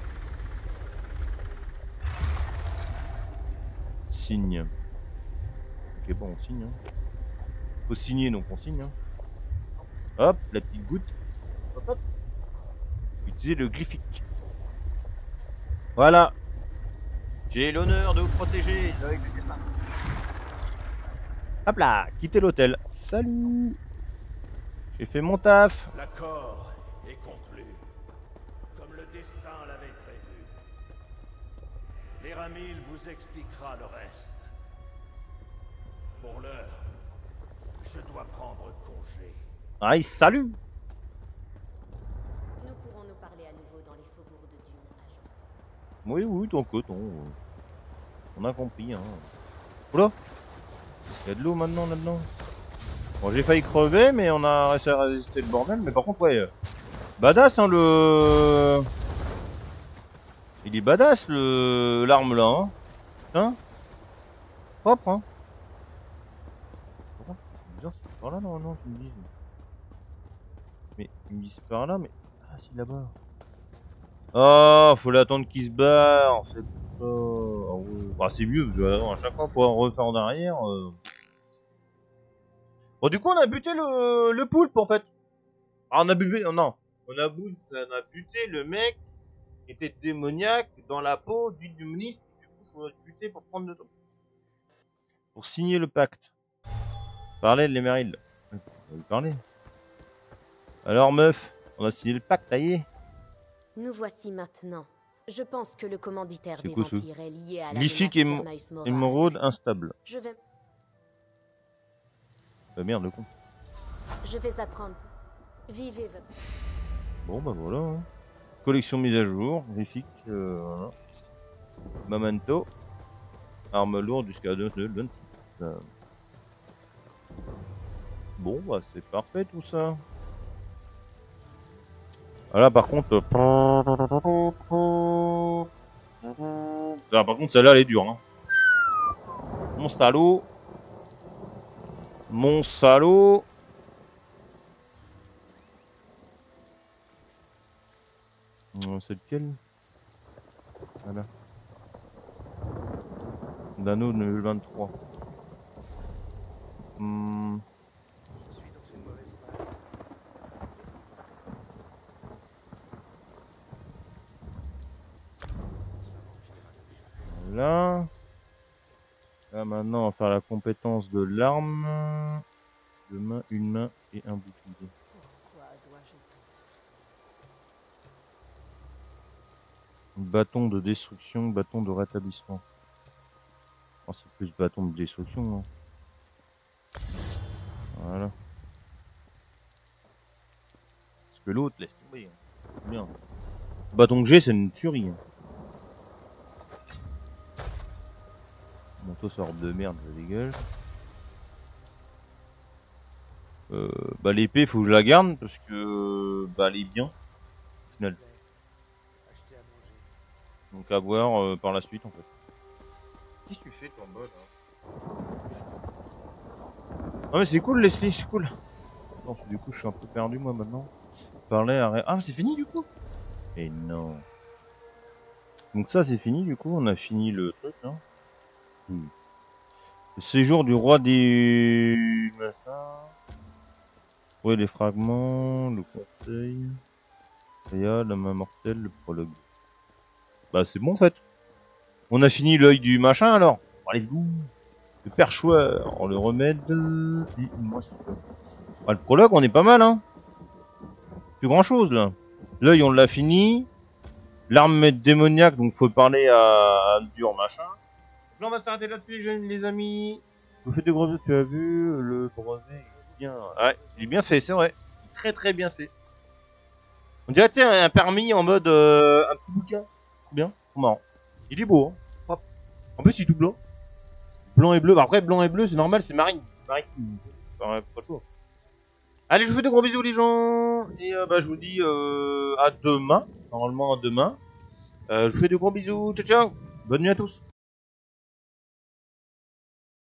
A: Signe. Ok, bon, on signe. Hein. Faut signer, donc on signe. Hein. Hop, la petite goutte. Hop, hop. Utilisez le glyphique. Voilà. J'ai l'honneur de vous protéger avec le destin. Hop là, quittez l'hôtel. Salut. J'ai fait mon taf.
O: L'accord est conclu, comme le destin l'avait prévu. Léramil vous expliquera le reste. Pour l'heure, je dois prendre congé.
A: Aïe, salut.
D: Nous pourrons nous parler à nouveau dans les faubourgs de Dune, agent.
A: Oui, oui, ton coton. On a compris, hein. Oula. Il y a de l'eau maintenant là-dedans. Bon, j'ai failli crever, mais on a réussi à résister le bordel. Mais par contre, ouais. Badass, hein, le... Il est badass, le... l'arme là, hein. Hein. Propre, hein. Par contre, c'est bizarre, c'est par là, non, non, tu me dis. Mais, ils me disent par là, mais... Ah, si, là-bas. Oh, faut l'attendre qu'il se barre, c'est pour ça. Ah, ouais. Bah, c'est mieux, parce que, à chaque fois, faut refaire en arrière. Euh... Bon, du coup, on a buté le, le poulpe, en fait. Ah, on a buté, non. On a, bu... on a buté le mec qui était démoniaque dans la peau du démoniste. Du coup, faut le buter pour prendre le temps. Pour signer le pacte. Parler de l'Émeraude. On va lui parler. Alors, meuf, on a signé le pacte, ça y est.
P: Nous voici maintenant. Je pense que le commanditaire des
A: quoi,
P: vampires est lié à la
A: Glyphique
P: menace
A: et
P: qu'Hermaeus Mora
A: émeraude
P: a fait.
A: instable.
P: Je vais...
A: Bah merde, le con.
P: Je vais apprendre. Vivez votre...
A: Bon bah voilà. Hein. Collection mise à jour, glyphique, euh, voilà. Memento. Arme lourde jusqu'à deux vingt-six. Euh... Bon bah c'est parfait tout ça. Voilà par contre... Ah, par contre celle-là elle est dure. Hein. Mon salaud. Mon salaud. C'est lequel? Voilà. D'anneau de vingt-trois. Hmm. Là. Là maintenant on va faire la compétence de l'arme. Deux mains, une main et un bouclier. Bâton de destruction, bâton de rétablissement. Oh, c'est plus bâton de destruction, non? Voilà. Parce que l'autre laisse tomber. Hein. Bien. Bâton que j'ai, c'est une tuerie. Hein. Manteau sort de merde, ça dégage. Euh, bah l'épée, faut que je la garde parce que bah elle est bien. Au final. Donc à voir euh, par la suite en fait. Qu'est-ce que tu fais toi en bas là? Ah mais c'est cool Leslie, c'est cool. Non, du coup je suis un peu perdu moi maintenant. Parler à... Ah c'est fini du coup? Et non. Donc ça c'est fini du coup, on a fini le truc hein. Hmm. Le séjour du roi des... Ouais les fragments, le conseil. Réa, la main mortelle, le prologue. Bah c'est bon en fait. On a fini l'œil du machin alors. Allez go. Le perchoir, on le remède. Et moi bah, le prologue on est pas mal hein. Plus grand chose là. L'œil on l'a fini. L'arme démoniaque donc faut parler à, à dur machin. Donc là on va s'arrêter là-dessus les jeunes les amis. Je vous fais des gros bisous, tu as vu le brevet est bien. Ouais, il est bien fait, c'est vrai. Il est très très bien fait. On dirait tiens un permis en mode euh, un petit bouquin. C'est bien, c'est marrant. Il est beau, hein. Hop. En plus il est tout blanc. Blanc et bleu. Bah, après blanc et bleu c'est normal, c'est marine. Maritime. Enfin, pas le choix. Allez, je vous fais de gros bisous les gens. Et euh, bah je vous dis euh, à demain. Normalement à demain. Euh, je vous fais de gros bisous. Ciao ciao. Bonne nuit à tous.